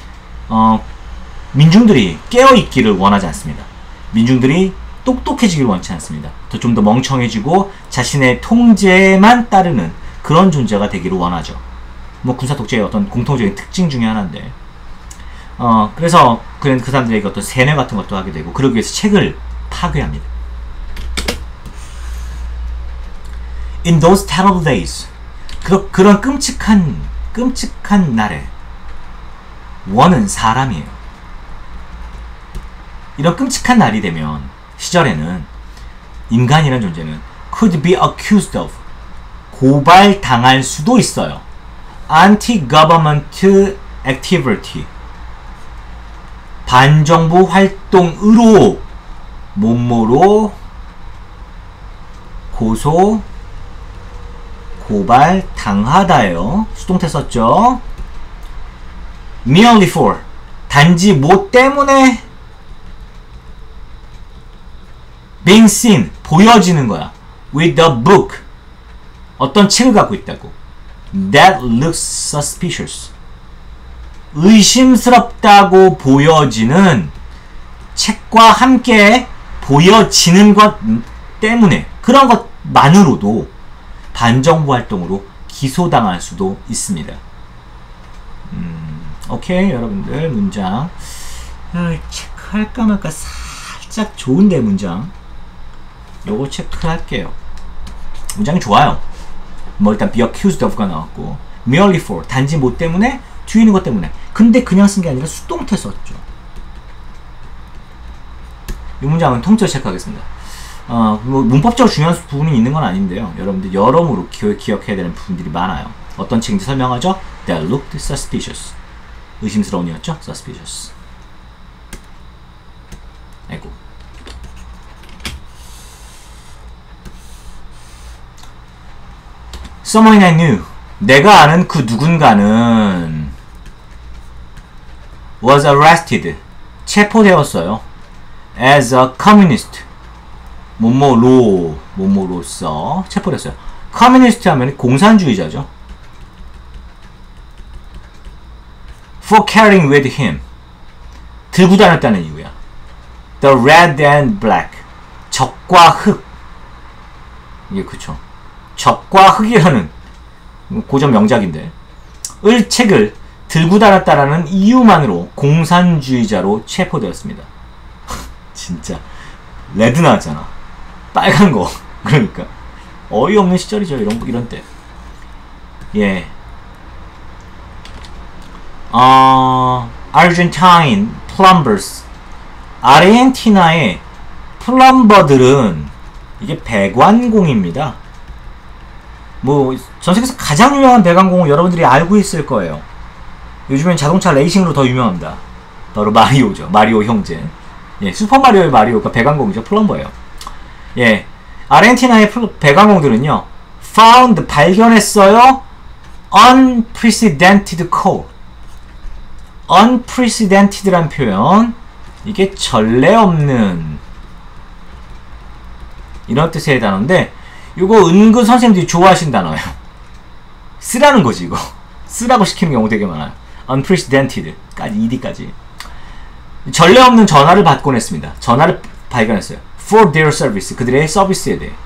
민중들이 깨어 있기를 원하지 않습니다. 민중들이 똑똑해지기를 원치 않습니다. 좀 더 멍청해지고 자신의 통제만 따르는 그런 존재가 되기를 원하죠. 뭐 군사 독재의 어떤 공통적인 특징 중에 하나인데, 그래서 그 사람들에게 어떤 세뇌 같은 것도 하게 되고, 그러기 위해서 책을 파괴합니다. In those terrible days, 그런 끔찍한 날에, 원은 사람이에요. 이런 끔찍한 날이 되면, 시절에는 인간이라는 존재는 could be accused of, 고발당할 수도 있어요. anti-government activity, 반정부 활동으로 뭐뭐로 고발 당하다예요. 수동태 썼죠. merely for, 단지 뭐 때문에 being seen, 보여지는 거야. with a book, 어떤 책을 갖고 있다고. that looks suspicious, 의심스럽다고 보여지는 책과 함께 보여지는 것 때문에, 그런 것만으로도 반정부 활동으로 기소당할 수도 있습니다. 오케이, 여러분들 문장 체크할까 말까 살짝 좋은데 문장 요거 체크할게요. 문장이 좋아요. 뭐 일단 be accused of가 나왔고 merely for 단지 뭐 때문에 뒤에 있는 것 때문에. 근데 그냥 쓴 게 아니라 수동태 썼죠. 이 문장은 통째로 체크하겠습니다. 뭐 문법적으로 중요한 부분이 있는 건 아닌데요. 여러분들 여러모로 기억해야 되는 부분들이 많아요. 어떤 책인지 설명하죠. That looked suspicious. 의심스러운이었죠. Suspicious. 아이고. Someone I knew. 내가 아는 그 누군가는 was arrested. 체포되었어요. As a communist. 뭐뭐로서 체포됐어요. 커뮤니스트 하면 공산주의자죠. For carrying with him. 들고 다녔다는 이유야. The red and black. 적과 흑. 이게 그쵸. 적과 흑이라는 고전 명작인데 을 책을 들고 다녔다라는 이유만으로 공산주의자로 체포되었습니다. 진짜 레드 나왔잖아. 빨간 거. 그러니까 어이없는 시절이죠. 이런 때. 예. Argentine plumbers. 아르헨티나의 플럼버들은 이게 배관공입니다. 뭐 전세계에서 가장 유명한 배관공을 여러분들이 알고 있을 거예요. 요즘엔 자동차 레이싱으로 더 유명합니다. 바로 마리오죠. 마리오 형제. 예, 슈퍼마리오의 마리오가 배관공이죠. 플럼버예요. 예, 아르헨티나의 배관공들은요, found 발견했어요. unprecedented coal. unprecedented란 표현, 이게 전례 없는 이런 뜻의 단어인데, 이거 은근 선생님들이 좋아하신 단어예요. 쓰라는 거지 이거. 쓰라고 시키는 경우 되게 많아요. unprecedented까지 ed까지. 전례 없는 전화를 받곤 했습니다. 전화를 발견했어요. For their service. 그들의 서비스에 대해.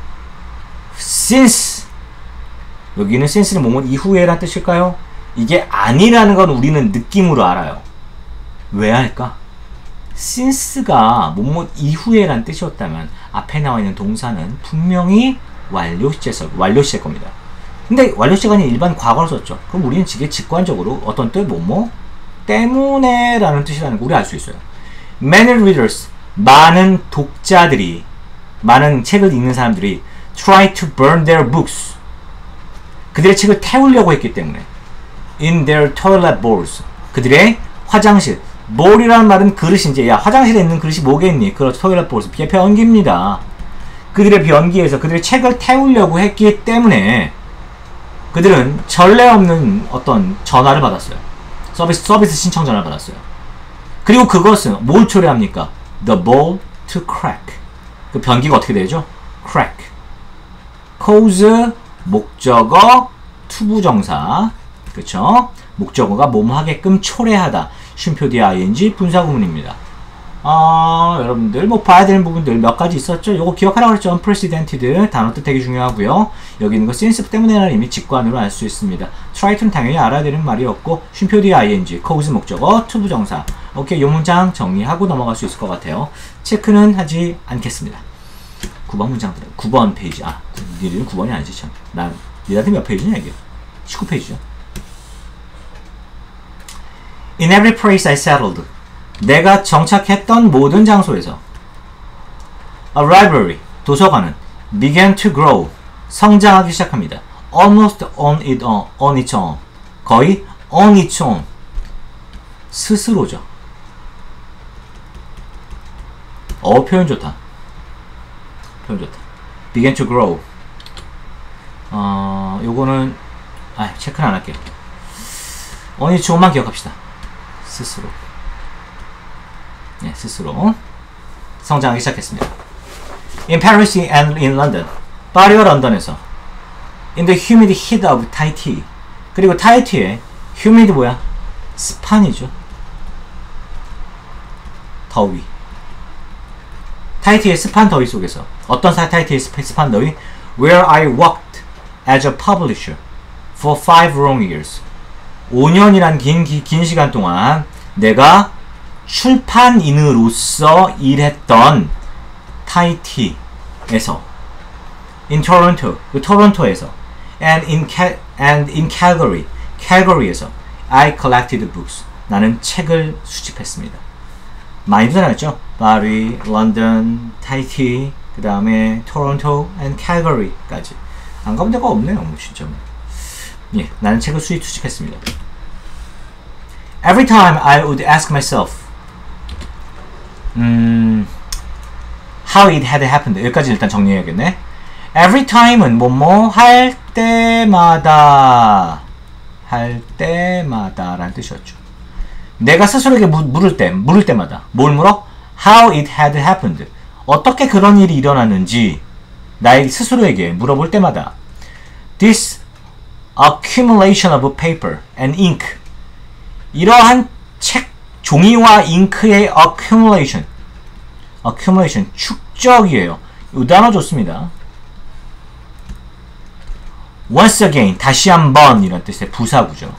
Since. 여기는 since는 뭐뭐 이후에란 뜻일까요? 이게 아니라는 건 우리는 느낌으로 알아요. 왜 할까? since가 뭐뭐 이후에란 뜻이었다면 앞에 나와 있는 동사는 분명히 완료 시제일 겁니다. 근데 완료 시제가 아닌 일반 과거를 썼죠. 그럼 우리는 이게 직관적으로 어떤 뜻 뭐뭐 때문에 라는 뜻이라는 거 우리 알 수 있어요. Many readers. 많은 독자들이, 많은 책을 읽는 사람들이 try to burn their books. 그들의 책을 태우려고 했기 때문에 in their toilet bowls. 그들의 화장실. bowl이라는 말은 그릇인지, 야 화장실에 있는 그릇이 뭐겠니? 그렇죠. toilet bowls. 변기입니다. 그들의 변기에서 그들의 책을 태우려고 했기 때문에 그들은 전례 없는 어떤 전화를 받았어요. 서비스 신청 전화를 받았어요. 그리고 그것은 뭘 초래합니까? The bowl to crack. 그 변기가 어떻게 되죠? crack. cause 목적어 투부정사. 그쵸? 목적어가 뭐뭐 하게끔 초래하다. 쉼표 뒤에 ing 분사구문입니다. 여러분들 뭐 봐야 되는 부분들 몇 가지 있었죠? 요거 기억하라고 그랬죠? unprecedented 단어 뜻 되게 중요하고요. 여기 있는 거 since 때문에는 이미 직관으로 알 수 있습니다. try to는 당연히 알아야 되는 말이었고 쉼표 뒤에 ing, cause 목적어, 투부정사. 오케이, 요 문장 정리하고 넘어갈 수 있을 것 같아요. 체크는 하지 않겠습니다. 9번 문장들, 9번 페이지. 니들은 9번이 아니지 참. 니한테 몇 페이지냐 이게? 19페이지죠. In every place I settled. 내가 정착했던 모든 장소에서 A library, 도서관은 began to grow, 성장하기 시작합니다. Almost on its own, 거의 on its own, 스스로죠. 표현 좋다. 표현 좋다. began to grow. 요거는 체크는 안 할게요. on its own만 기억합시다. 스스로. 네, 스스로 성장하기 시작했습니다. In Paris and in London. 파리와 런던에서. In the humid heat of Tahiti. 그리고 타히티의 humid 뭐야? 습한이죠. 더위. 타히티의 습한 더위 속에서. 어떤 타히티의 습한 더위? Where I worked as a publisher for 5 long years. 5년이란 긴 시간 동안 내가 출판인으로서 일했던 타히티에서 in Toronto, 그 토론토에서, and in Calgary, Calgary에서 I collected books. 나는 책을 수집했습니다. 많이 다녔죠? 파리, 런던, 타이티, 그 다음에 토론토, and Calgary까지. 안 가본 데가 없네요, 뭐 진짜. 예, 나는 책을 수집했습니다. Every time I would ask myself, how it had happened. 여기까지 일단 정리해야겠네. Every time은 뭐뭐 할 때마다 라는 뜻이었죠. 내가 스스로에게 물을 때마다 뭘 물어? How it had happened. 어떻게 그런 일이 일어났는지 나의 스스로에게 물어볼 때마다 This accumulation of paper and ink. 이러한 책, 종이와 잉크의 accumulation, 축적이에요. 이 단어 좋습니다. Once again, 다시 한번 이런 뜻의 부사구죠.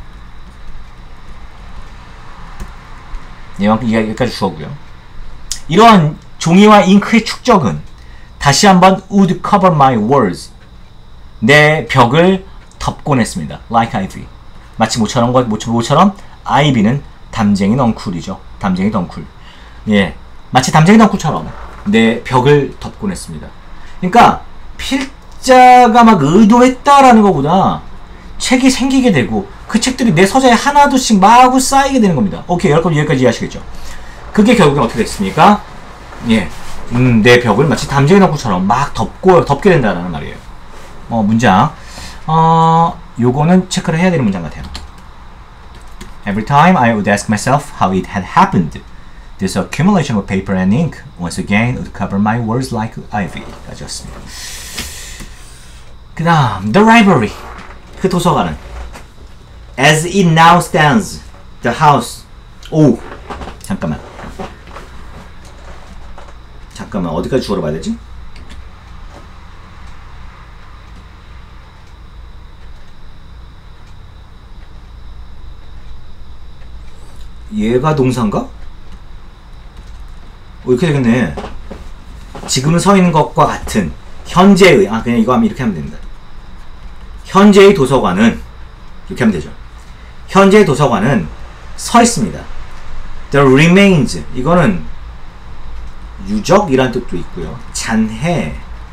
여기까지 주어고요. 이러한 종이와 잉크의 축적은 다시 한번 would cover my walls. 내 벽을 덮곤 했습니다. Like ivy. 마치 모처럼 아이비는 담쟁이 넝쿨이죠. 담쟁이 넝쿨. 예, 마치 담쟁이 넝쿨처럼 내 벽을 덮곤 했습니다. 그러니까 필자가 막 의도했다라는 것보다 책이 생기게 되고 그 책들이 내 서재에 하나둘씩 마구 쌓이게 되는 겁니다. 오케이, 여러분 여기까지 이해하시겠죠? 그게 결국엔 어떻게 됐습니까? 예, 내 벽을 마치 담쟁이 넝쿨처럼 막 덮게 된다라는 말이에요. 문장. 요거는 체크를 해야 되는 문장 같아요. Every time I would ask myself how it had happened. This accumulation of paper and ink once again would cover my words like ivy. 까지였습니다. 그 다음, the library. 그 도서관은 As it now stands, the house. 오, 잠깐만, 어디까지 주어로 봐야 되지? 얘가 동사인가? 이렇게 되겠네. 지금 서 있는 것과 같은 현재의, 그냥 이거 하면 이렇게 하면 됩니다. 현재의 도서관은 이렇게 하면 되죠. 현재의 도서관은 서 있습니다. The remains, 이거는 유적이란 뜻도 있고요. 잔해,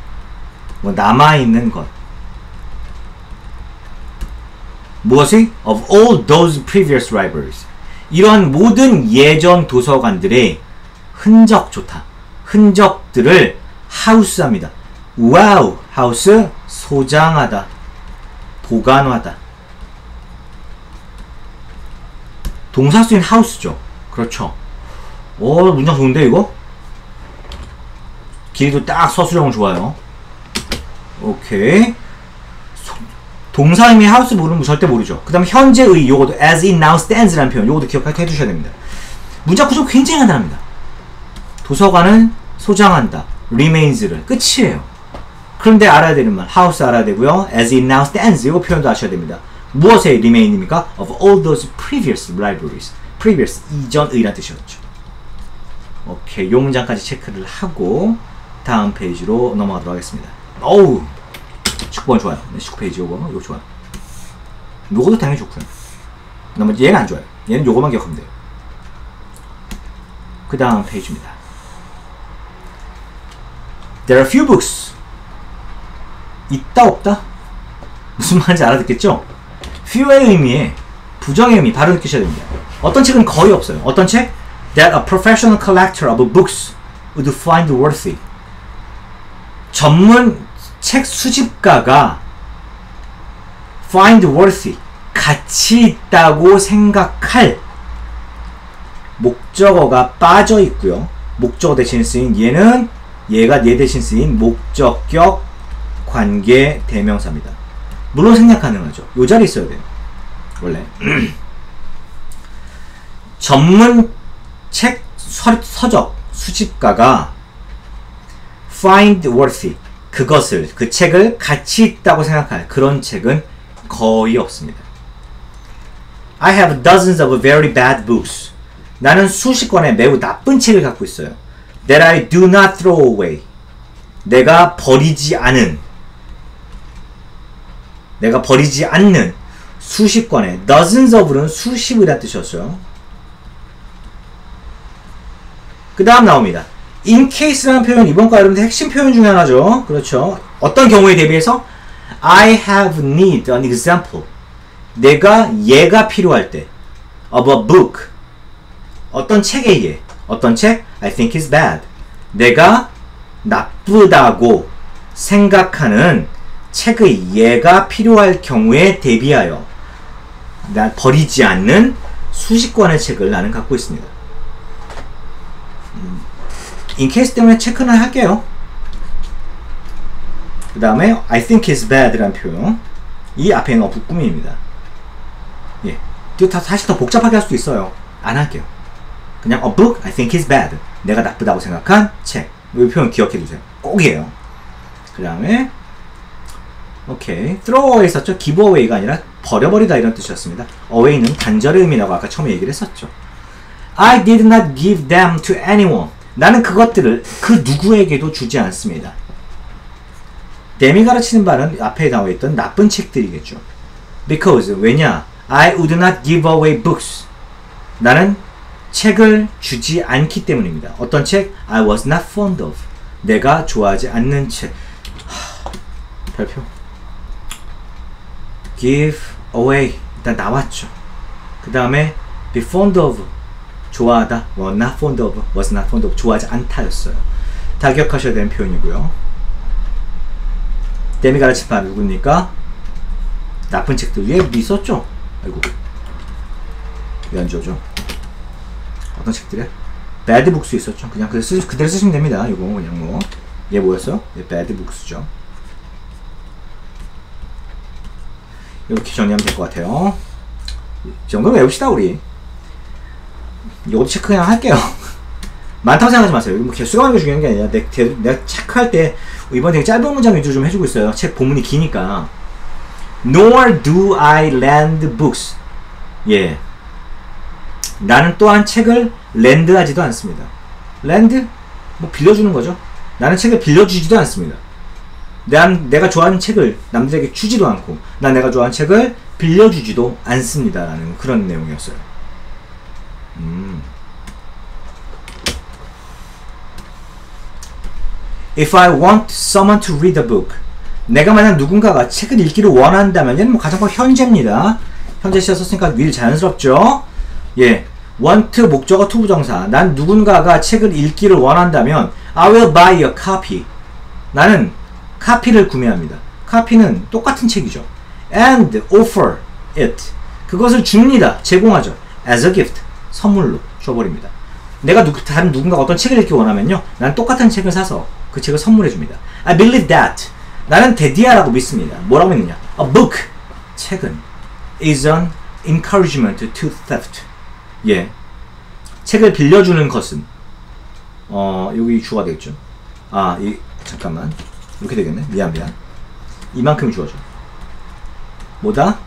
남아있는 것. 무엇이? Of all those previous libraries. 이러한 모든 예전 도서관들의 흔적 좋다. 흔적들을 하우스합니다. 와우, 하우스, 소장하다, 보관하다. 동사수인 하우스죠. 그렇죠. 오, 문장 좋은데 이거? 길이도 딱 서술형 좋아요. 오케이. 동사임이 하우스 모르면 절대 모르죠. 그 다음에 현재의 요것도 as it now stands 라는 표현, 요것도 기억해 해두셔야 됩니다. 문장 구조 굉장히 간단합니다. 도서관은 소장한다, remains를, 끝이에요. 그런데 알아야 되는 말, house 알아야 되고요. as it now stands, 이 표현도 아셔야 됩니다. 무엇의 remain입니까? of all those previous libraries. previous, 이전의란 뜻이었죠. 오케이, 요 문장까지 체크를 하고 다음 페이지로 넘어가도록 하겠습니다. 어우, 19번 좋아요. 19페이지 요거 좋아요. 요것도 당연히 좋고요. 나머지 얘는 안 좋아요. 얘는 요거만 기억하면 돼요. 그 다음 페이지입니다. There are few books. 있다 없다? 무슨 말인지 알아듣겠죠? few의 의미에 부정의 의미 바로 느끼셔야 됩니다. 어떤 책은 거의 없어요. 어떤 책? That a professional collector of books would find worthy. 전문 책 수집가가 find worthy, 가치 있다고 생각할 목적어가 빠져 있고요. 목적어 대신 쓰인 얘가 대신 쓰인 목적격 관계 대명사입니다. 물론 생략 가능하죠. 요 자리에 있어야 돼요. 원래 전문 책 서적 수집가가 find worthy, 그 책을 가치 있다고 생각할 그런 책은 거의 없습니다. I have dozens of very bad books. 나는 수십 권의 매우 나쁜 책을 갖고 있어요. That I do not throw away. 내가 버리지 않은 내가 버리지 않는 수십 권의 dozens of는 수십이라는 뜻이었어요. 그 다음 나옵니다. in case라는 표현, 이번과 여러분들 핵심 표현 중에 하나죠. 그렇죠. 어떤 경우에 대비해서 I have need an example. 내가 예가 필요할 때 of a book. 어떤 책의 예. 어떤 책? I think is bad. 내가 나쁘다고 생각하는 책의 예가 필요할 경우에 대비하여 나 버리지 않는 수십 권의 책을 나는 갖고 있습니다. in case 때문에 체크는 할게요. 그 다음에 I think is bad 라는 표현, 이 앞에 있는 어부 꾸미입니다. 예, 사실 더 복잡하게 할 수도 있어요. 안 할게요. 그냥 a book I think is bad. 내가 나쁘다고 생각한 책. 이 표현 기억해 두세요. 꼭이에요. 그 다음에 오케이, throw away 썼죠. give away가 아니라 버려버리다 이런 뜻이었습니다. away는 단절의 의미라고 아까 처음에 얘기를 했었죠. I did not give them to anyone. 나는 그것들을 그 누구에게도 주지 않습니다. them이 가르치는 바는 앞에 나와 있던 나쁜 책들이겠죠. because, 왜냐? I would not give away books. 나는 책을 주지 않기 때문입니다. 어떤 책? I was not fond of. 내가 좋아하지 않는 책. 별표. give away. 일단 나왔죠. 그 다음에 be fond of. 좋아하다. was not fond of. was not fond of. 좋아하지 않다였어요. 다 기억하셔야 되는 표현이고요. 댐이 가르친 바 누굽니까? 나쁜 책들 위에 있었죠? 아이고. 왜 안 지워져? 어떤 책들이야? bad books 있었죠. 그냥 그대로 쓰시면 됩니다. 이거 그냥 뭐. 얘 뭐였어요? 얘 bad books죠. 이렇게 정리하면 될 것 같아요. 이 정도는 외웁시다, 우리. 이것도 체크 그냥 할게요. 많다고 생각하지 마세요. 뭐 개수가 하는 게 중요한 게 아니라 내가 체크할 때 이번에 되게 짧은 문장 위주로 좀 해주고 있어요. 책 본문이 기니까. Nor do I lend books. 예. 나는 또한 책을 렌드하지도 않습니다. 렌드? 뭐 빌려주는 거죠. 나는 책을 빌려주지도 않습니다. 내가 좋아하는 책을 남들에게 주지도 않고 난 내가 좋아하는 책을 빌려주지도 않습니다 라는 그런 내용이었어요. If I want someone to read a book. 내가 만약 누군가가 책을 읽기를 원한다면 얘는 뭐 가정법 현재입니다. 현재 시제 썼으니까 will 자연스럽죠. 예, want 목적어 to 부정사. 난 누군가가 책을 읽기를 원한다면 I will buy a copy. 나는 카피를 구매합니다. 카피는 똑같은 책이죠. And offer it. 그것을 줍니다. 제공하죠. As a gift. 선물로 줘버립니다. 내가 다른 누군가가 어떤 책을 읽기 원하면요, 난 똑같은 책을 사서 그 책을 선물해 줍니다. I believe that. 나는 대디아라고 믿습니다. 뭐라고 믿느냐? A book. 책은 is an encouragement to theft. 예. 책을 빌려주는 것은 여기 주어가 되겠죠. 잠깐만. 이렇게 되겠네. 미안. 이만큼 주어져. 뭐다?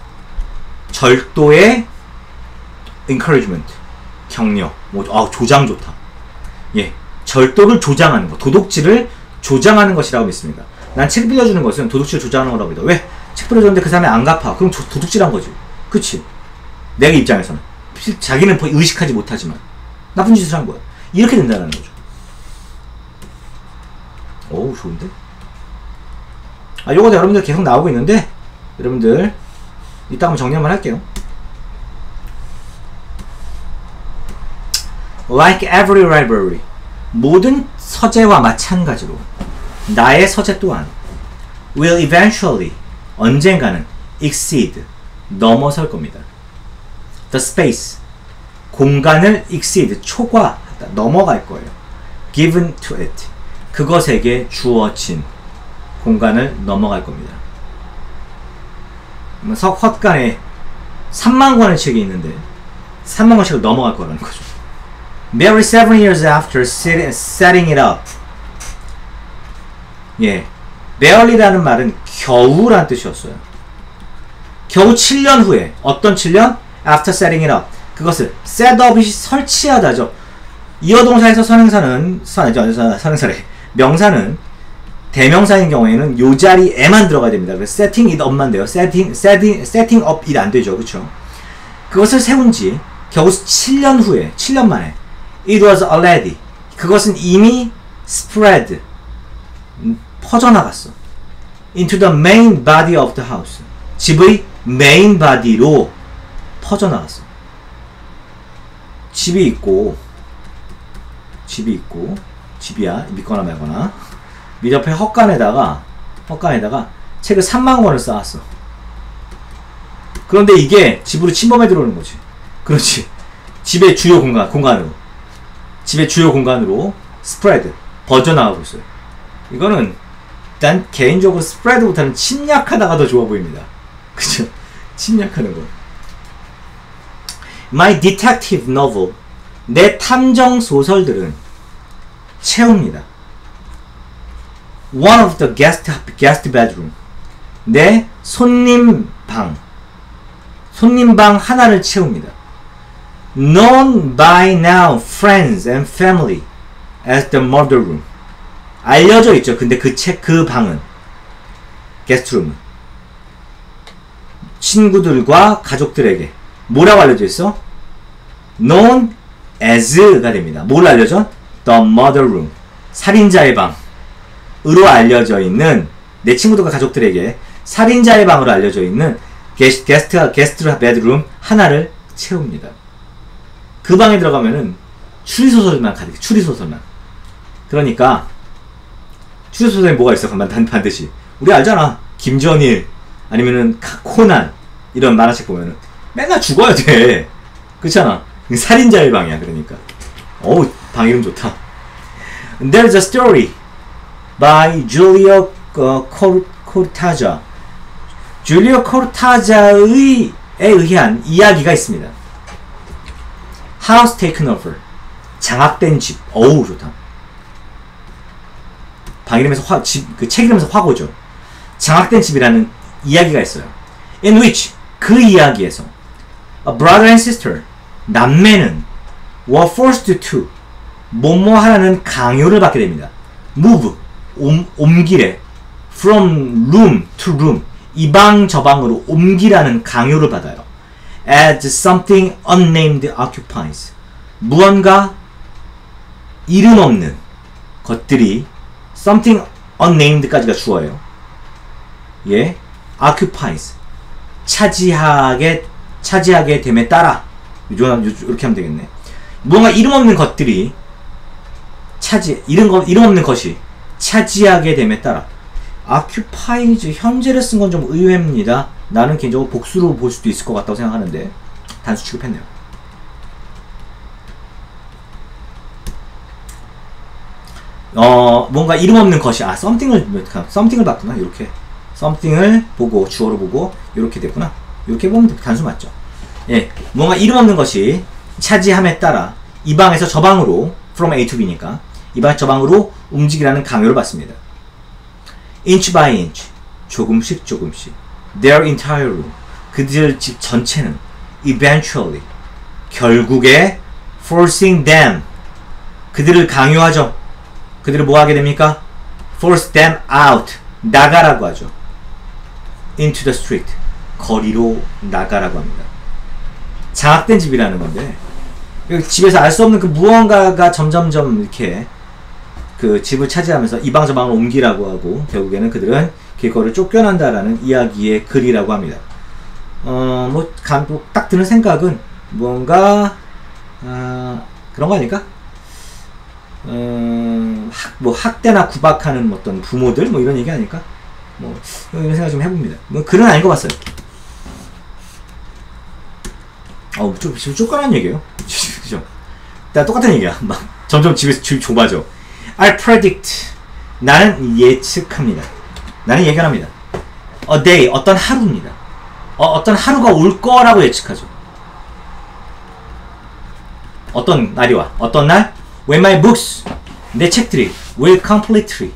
절도의 encouragement. 격려. 조장 좋다. 예. 절도를 조장하는 것. 도둑질을 조장하는 것이라고 믿습니다. 난 책 빌려주는 것은 도둑질을 조장하는 거라고 믿어. 왜? 책 빌려줬는데 그 사람이 안 갚아. 그럼 도둑질한 거지. 그치? 내가 입장에서는. 자기는 의식하지 못하지만 나쁜 짓을 한 거야. 이렇게 된다는 거죠. 어우, 좋은데? 요거 여러분들 계속 나오고 있는데, 여러분들 이따 한번 정리 한번 할게요. Like every library. 모든 서재와 마찬가지로 나의 서재 또한 will eventually, 언젠가는 exceed, 넘어설 겁니다. The space, 공간을 exceed, 초과하다, 넘어갈 거예요. given to it, 그것에게 주어진 공간을 넘어갈 겁니다. 헛간에 3만 권의 책이 있는데 3만 권 책을 넘어갈 거라는 거죠. Barely 7 years after setting it up. 예, barely라는 말은 겨우라는 뜻이었어요. 겨우 7년 후에, 어떤 7년? After setting it up. 그것을 set up이 설치하다죠. 이어동사에서 선행사래. 명사는 대명사인 경우에는 요 자리에만 들어가야 됩니다. 그래서 setting it up만 돼요. setting up it 안 되죠. 그쵸? 그것을 세운 지 겨우 7년 후에, 7년 만에 it was already. 그것은 이미 spread. 퍼져나갔어. into the main body of the house. 집의 main body로 퍼져나갔어. 집이야. 믿거나 말거나. 밑 옆에 헛간에다가 책을 3만 권을 쌓았어. 그런데 이게 집으로 침범해 들어오는 거지. 그렇지. 집의 주요 공간으로 spread, 퍼져나가고 있어요. 이거는 난 개인적으로 spread보다는 침략하다가 더 좋아 보입니다. 그죠? 침략하는 거. My detective novel, 내 탐정 소설들은 채웁니다. One of the guest bedroom, 내 손님 방 하나를 채웁니다. Known by now friends and family as the murder room. 알려져 있죠. 근데 그 방은, 게스트룸은 친구들과 가족들에게 뭐라고 알려져 있어? known as가 됩니다. 뭘 알려져? the murder room. 살인자의 방으로 알려져 있는, 내 친구들과 가족들에게 살인자의 방으로 알려져 있는 게스트 베드룸 하나를 채웁니다. 그 방에 들어가면은 추리소설만 가득해. 추리소설만. 그러니까 추리소설에 뭐가 있어? 반드시 우리 알잖아. 김전일 아니면은 코난 이런 만화책 보면은 맨날 죽어야 돼. 그렇잖아. 살인자의 방이야. 그러니까 어우, 방 이름 좋다. There's a story by Giulio Cortázar. 줄리오 코르타자에 의한 이야기가 있습니다. House taken over. 장악된 집. 어우, 좋다. 방 이름에서 책 이름에서 확 오죠. 장악된 집이라는 이야기가 있어요. In which, 그 이야기에서 a brother and sister, 남매는 were forced to, 뭐뭐 하라는 강요를 받게 됩니다. Move, 옮기래. From room to room, 이 방 저 방으로 옮기라는 강요를 받아요. As something unnamed occupies, 무언가 이름 없는 것들이, something unnamed까지가 주어예요. 예, occupies, 차지하게 됨에 따라, 이렇게 하면 되겠네. 무언가 이름 없는 것들이 이름 없는 것이 차지하게 됨에 따라. occupies 현재를 쓴 건 좀 의외입니다. 나는 개인적으로 복수로 볼 수도 있을 것 같다고 생각하는데 단수 취급했네요. 뭔가 이름 없는 것이, something을 봤구나. 이렇게 something을 보고 주어로 보고 이렇게 됐구나. 이렇게 보면 단수 맞죠. 예, 뭔가 이름 없는 것이 차지함에 따라 이 방에서 저 방으로, from A to B니까 이 방에서 저 방으로 움직이라는 강요를 받습니다. inch by inch, 조금씩 their entire room, 그들 집 전체는 eventually, 결국에 forcing them, 그들을 강요하죠. 그들을 뭐 하게 됩니까? force them out, 나가라고 하죠. into the street, 거리로 나가라고 합니다. 장악된 집이라는 건데, 집에서 알 수 없는 그 무언가가 점점점 이렇게 그 집을 차지하면서 이 방 저 방을 옮기라고 하고, 결국에는 그들은 길거리를 쫓겨난다라는 이야기의 글이라고 합니다. 딱 드는 생각은 뭔가 그런 거 아닐까? 학대나 구박하는 어떤 부모들 이런 얘기 아닐까? 이런 생각 좀 해봅니다. 글은 안 읽어봤어요. 좀 쫓겨난 얘기예요. 그죠? 다 똑같은 얘기야. 점점 집이 좁아져. I predict, 나는 예측합니다. 나는 예견합니다. A day, 어떤 하루입니다. 어떤 하루가 올 거라고 예측하죠. 어떤 날이 와. 어떤 날? When my books, 내 책들이 will complete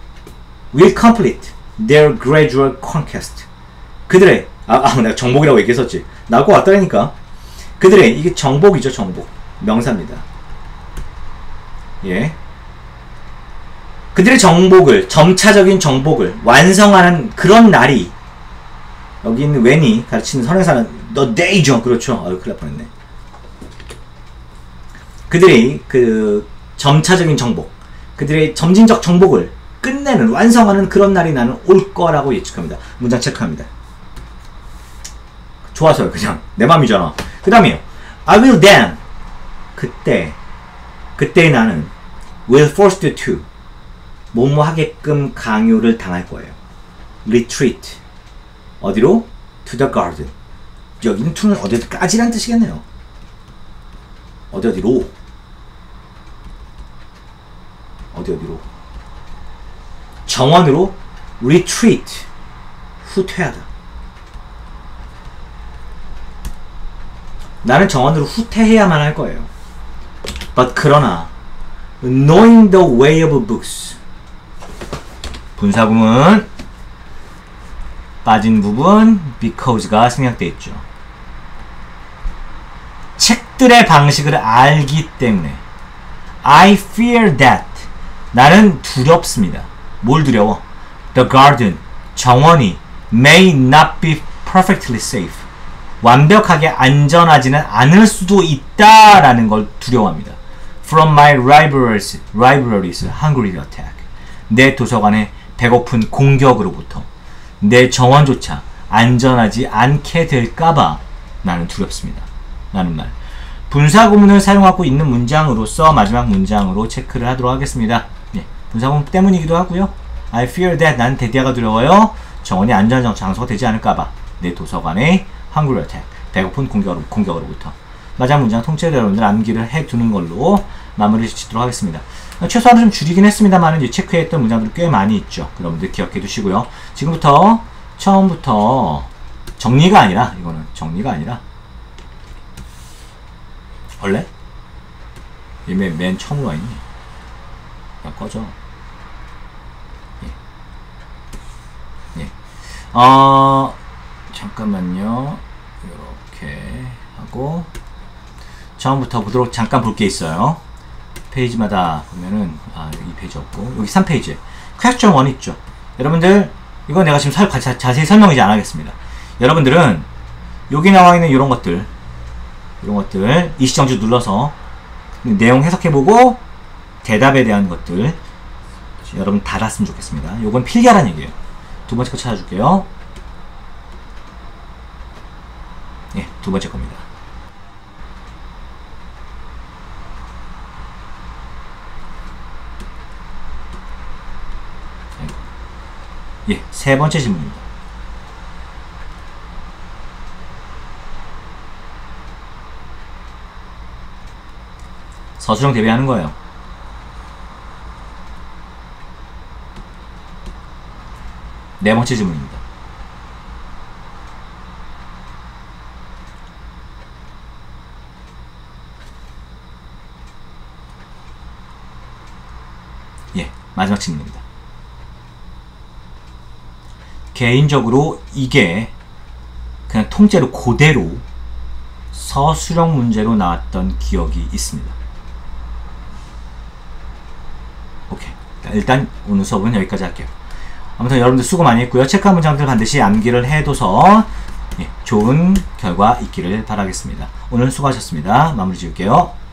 their gradual conquest. 그들의 내가 정복이라고 얘기했었지. 나올 것 같다니까. 그들의, 이게 정복이죠. 정복. 명사입니다. 예. 그들의 정복을, 점차적인 정복을 완성하는 그런 날이, 여기 있는 when이 가르치는 선행사는 the day죠. 그렇죠. 큰일 날 뻔했네. 그들의 그 점차적인 정복, 그들의 점진적 정복을 끝내는, 완성하는 그런 날이 나는 올 거라고 예측합니다. 문장 체크합니다. 좋아서요. 그냥 내 맘이잖아. 그 다음에요. I will then, 그때 나는 will forced to, 뭐뭐 하게끔 강요를 당할 거예요. retreat, 어디로? to the garden. 여기는 to는 어디까지란 뜻이겠네요. 어디로? 어디로? 정원으로 retreat, 후퇴하다. 나는 정원으로 후퇴해야만 할 거예요. But 그러나 knowing the way of books, 분사구문 빠진 부분 because가 생략되어 있죠. 책들의 방식을 알기 때문에 I fear that, 나는 두렵습니다. 뭘 두려워? The garden, 정원이 may not be perfectly safe, 완벽하게 안전하지는 않을 수도 있다라는 걸 두려워합니다. From my libraries hungry attack, 내 도서관의 배고픈 공격으로부터 내 정원조차 안전하지 않게 될까봐 나는 두렵습니다. 라는 말. 분사구문을 사용하고 있는 문장으로서 마지막 문장으로 체크를 하도록 하겠습니다. 예, 분사구문 때문이기도 하고요. I fear that, 난 대디아가 두려워요. 정원이 안전한 장소가 되지 않을까봐 내 도서관의 hungry attack, 배고픈 공격으로부터. 마지막 문장 통째로 여러분들 암기를 해두는 걸로 마무리 짓도록 하겠습니다. 최소한 좀 줄이긴 했습니다만 이제 체크했던 문장들이 꽤 많이 있죠. 여러분들 기억해 두시고요. 지금부터 처음부터 정리가 아니라, 이거는 정리가 아니라 원래? 맨 처음으로 와있니? 야, 꺼져. 예. 잠깐만요. 이렇게 하고 처음부터 보도록 잠깐 볼 게 있어요. 페이지마다 보면은 여기 페이지 없고 여기 3페이지에 퀘스천 1 있죠. 여러분들 이건 내가 지금 자세히 설명이지 안 하겠습니다. 여러분들은 여기 나와 있는 이런 것들 이시정지 눌러서 내용 해석해보고 대답에 대한 것들 여러분 다 닫았으면 좋겠습니다. 요건 필기하라는 얘기예요. 두 번째 거 찾아줄게요. 예, 두 번째 겁니다. 예, 세 번째 질문입니다. 서술형 대비하는 거예요. 네 번째 질문입니다. 예, 마지막 질문입니다. 개인적으로 이게 그냥 통째로 그대로 서술형 문제로 나왔던 기억이 있습니다. 오케이. 일단 오늘 수업은 여기까지 할게요. 아무튼 여러분들 수고 많이 했고요. 체크한 문장들 반드시 암기를 해둬서 좋은 결과 있기를 바라겠습니다. 오늘 수고하셨습니다. 마무리 지을게요.